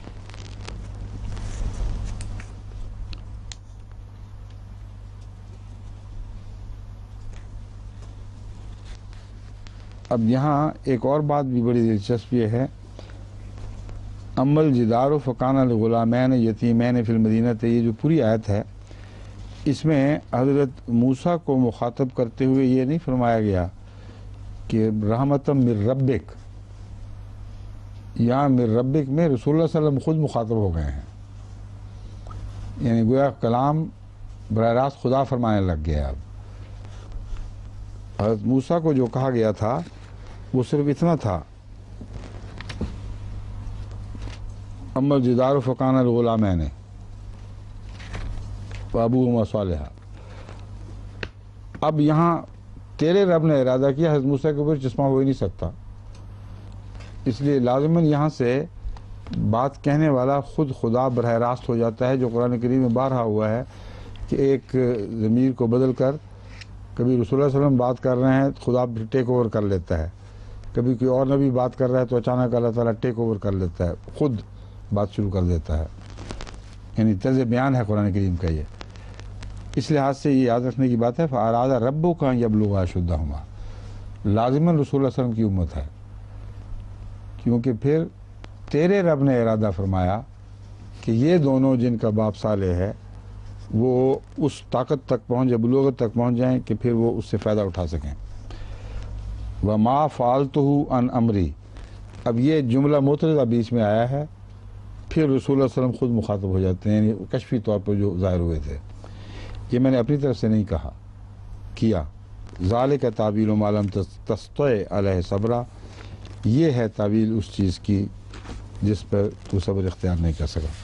اب یہاں ایک اور بات بھی بڑی دلچسپ یہ ہے، امل جدار و فقان الغلامین یتیمین فی المدینہ، یہ جو پوری آیت ہے اس میں حضرت موسیٰ کو مخاطب کرتے ہوئے یہ نہیں فرمایا گیا کہ رحمتم من ربک، یہاں من ربک میں رسول اللہ صلی اللہ علیہ وسلم خود مخاطب ہو گئے ہیں، یعنی گویا کلام براہ راست خدا فرمانے لگ گیا۔ اب حضرت موسیٰ کو جو کہا گیا تھا وہ صرف اتنا تھا، اما الجدار فقان الغلامین وابوہما صالحا۔ اب یہاں تیرے رب نے ارادہ کیا، حضرت موسیٰ کے اوپر چشمہ ہو ہی نہیں سکتا، اس لیے لازماً یہاں سے بات کہنے والا خود خدا براہ راست ہو جاتا ہے، جو قرآن کریم میں بارہا ہوا ہے کہ ایک ضمیر کو بدل کر کبھی رسول اللہ صلی اللہ علیہ وسلم بات کر رہے ہیں تو خدا ٹیک اوور کر لیتا ہے، کبھی کوئی اور نبی بات کر رہا ہے تو اچانک اللہ تعالیٰ ٹیک اوور کر لیتا ہے، خود بات شروع کر دیتا ہے، یعنی طرز بیان ہے قرآن کریم کا یہ۔ اس لحاظ سے یہ یاد رکھنے کی بات ہے، فَأَرَادَ رَبُّكَ أَن يَبْلُغَ أَشُدَّهُمَا، لازماً رسول اللہ صلی اللہ علیہ وسلم کی امت ہے، کیونکہ پھر تیرے رب نے ارادہ فرمایا کہ یہ دونوں جن کا باپ صالح ہے وہ اس طاقت تک پہنچ جائے، بلوغت تک پہنچ جائیں کہ پھر وہ اس سے فائدہ اٹھا سکیں۔ وَمَا فَعَلْتُهُ عَنْ أَمْرِي، اب یہ جملہ معترضہ بیچ میں آیا ہے، پھر رسول اللہ صلی اللہ علیہ وسلم خود مخاطب ہو جاتے ہیں، یعنی کشفی طور پر جو ظاہر ہوئے تھے، یہ میں نے اپنی طرف سے نہیں کیا۔ ذالک تعویل ما لم تستطع علیہ صبرا، یہ ہے تعویل اس چیز کی جس پر تو صبر اختیار نہیں کر سکا۔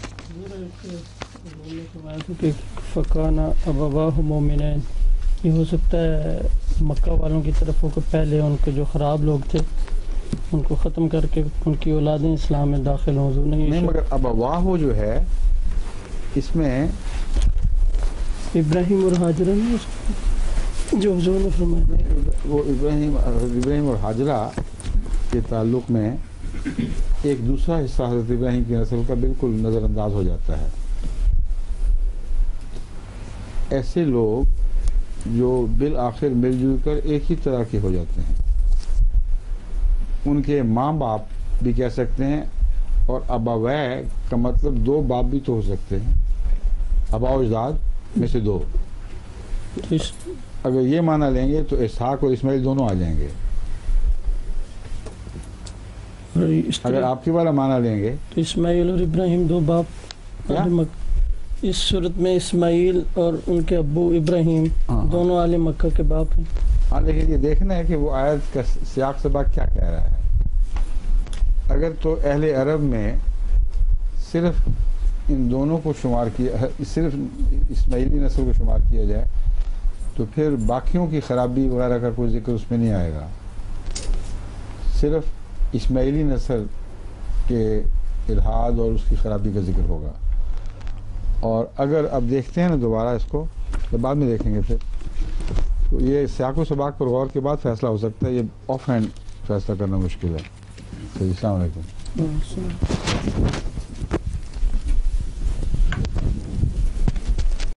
فکانا ابواہ مومنین، یہ ہو سکتا ہے مکہ والوں کی طرف ہو کہ پہلے ان کے جو خراب لوگ تھے ان کو ختم کر کے ان کی اولادیں اسلام میں داخل ہوں، نہیں مگر ابواہ جو ہے اس میں ابراہیم اور حاجرہ نے جو حضور نے فرمایا، وہ ابراہیم اور حاجرہ کے تعلق میں ایک دوسرا حصہ حضرت ابراہیم کی نسل کا بالکل نظر انداز ہو جاتا ہے۔ ایسے لوگ جو بالآخر مل جل کر ایک ہی طرح کے ہو جاتے ہیں، ان کے ماں باپ بھی کہہ سکتے ہیں، اور ابوے کا مطلب دو باپ بھی تو ہو سکتے ہیں، ابا و اجداد میں سے دو، اگر یہ معنی لیں گے تو اسحاق اور اسماعیل دونوں آ جائیں گے، اگر آپ کی والا معنی لیں گے تو اسماعیل اور ابراہیم دو باپ، اس صورت میں اسماعیل اور ان کے ابو ابراہیم دونوں اہل مکہ کے باپ ہیں۔ ہاں لیکن یہ دیکھنا ہے کہ وہ آیت کا سیاق سباق کیا کہہ رہا ہے. اگر تو اہل عرب میں صرف ان دونوں کو شمار کیا، صرف اسماعیلی نسل کو شمار کیا جائے تو پھر باقیوں کی خرابی وغیرہ کا کوئی ذکر اس میں نہیں آئے گا. صرف اسماعیلی نسل کے الحاد اور اس کی خرابی کا ذکر ہوگا. اور اگر اب دیکھتے ہیں نا دوبارہ اس کو، تو بعد میں دیکھیں گے پھر، تو یہ سیاق و سباق پر غور کے بعد فیصلہ ہو سکتا ہے. یہ آف ہینڈ فیصلہ کرنا مشکل ہے. السلام علیکم.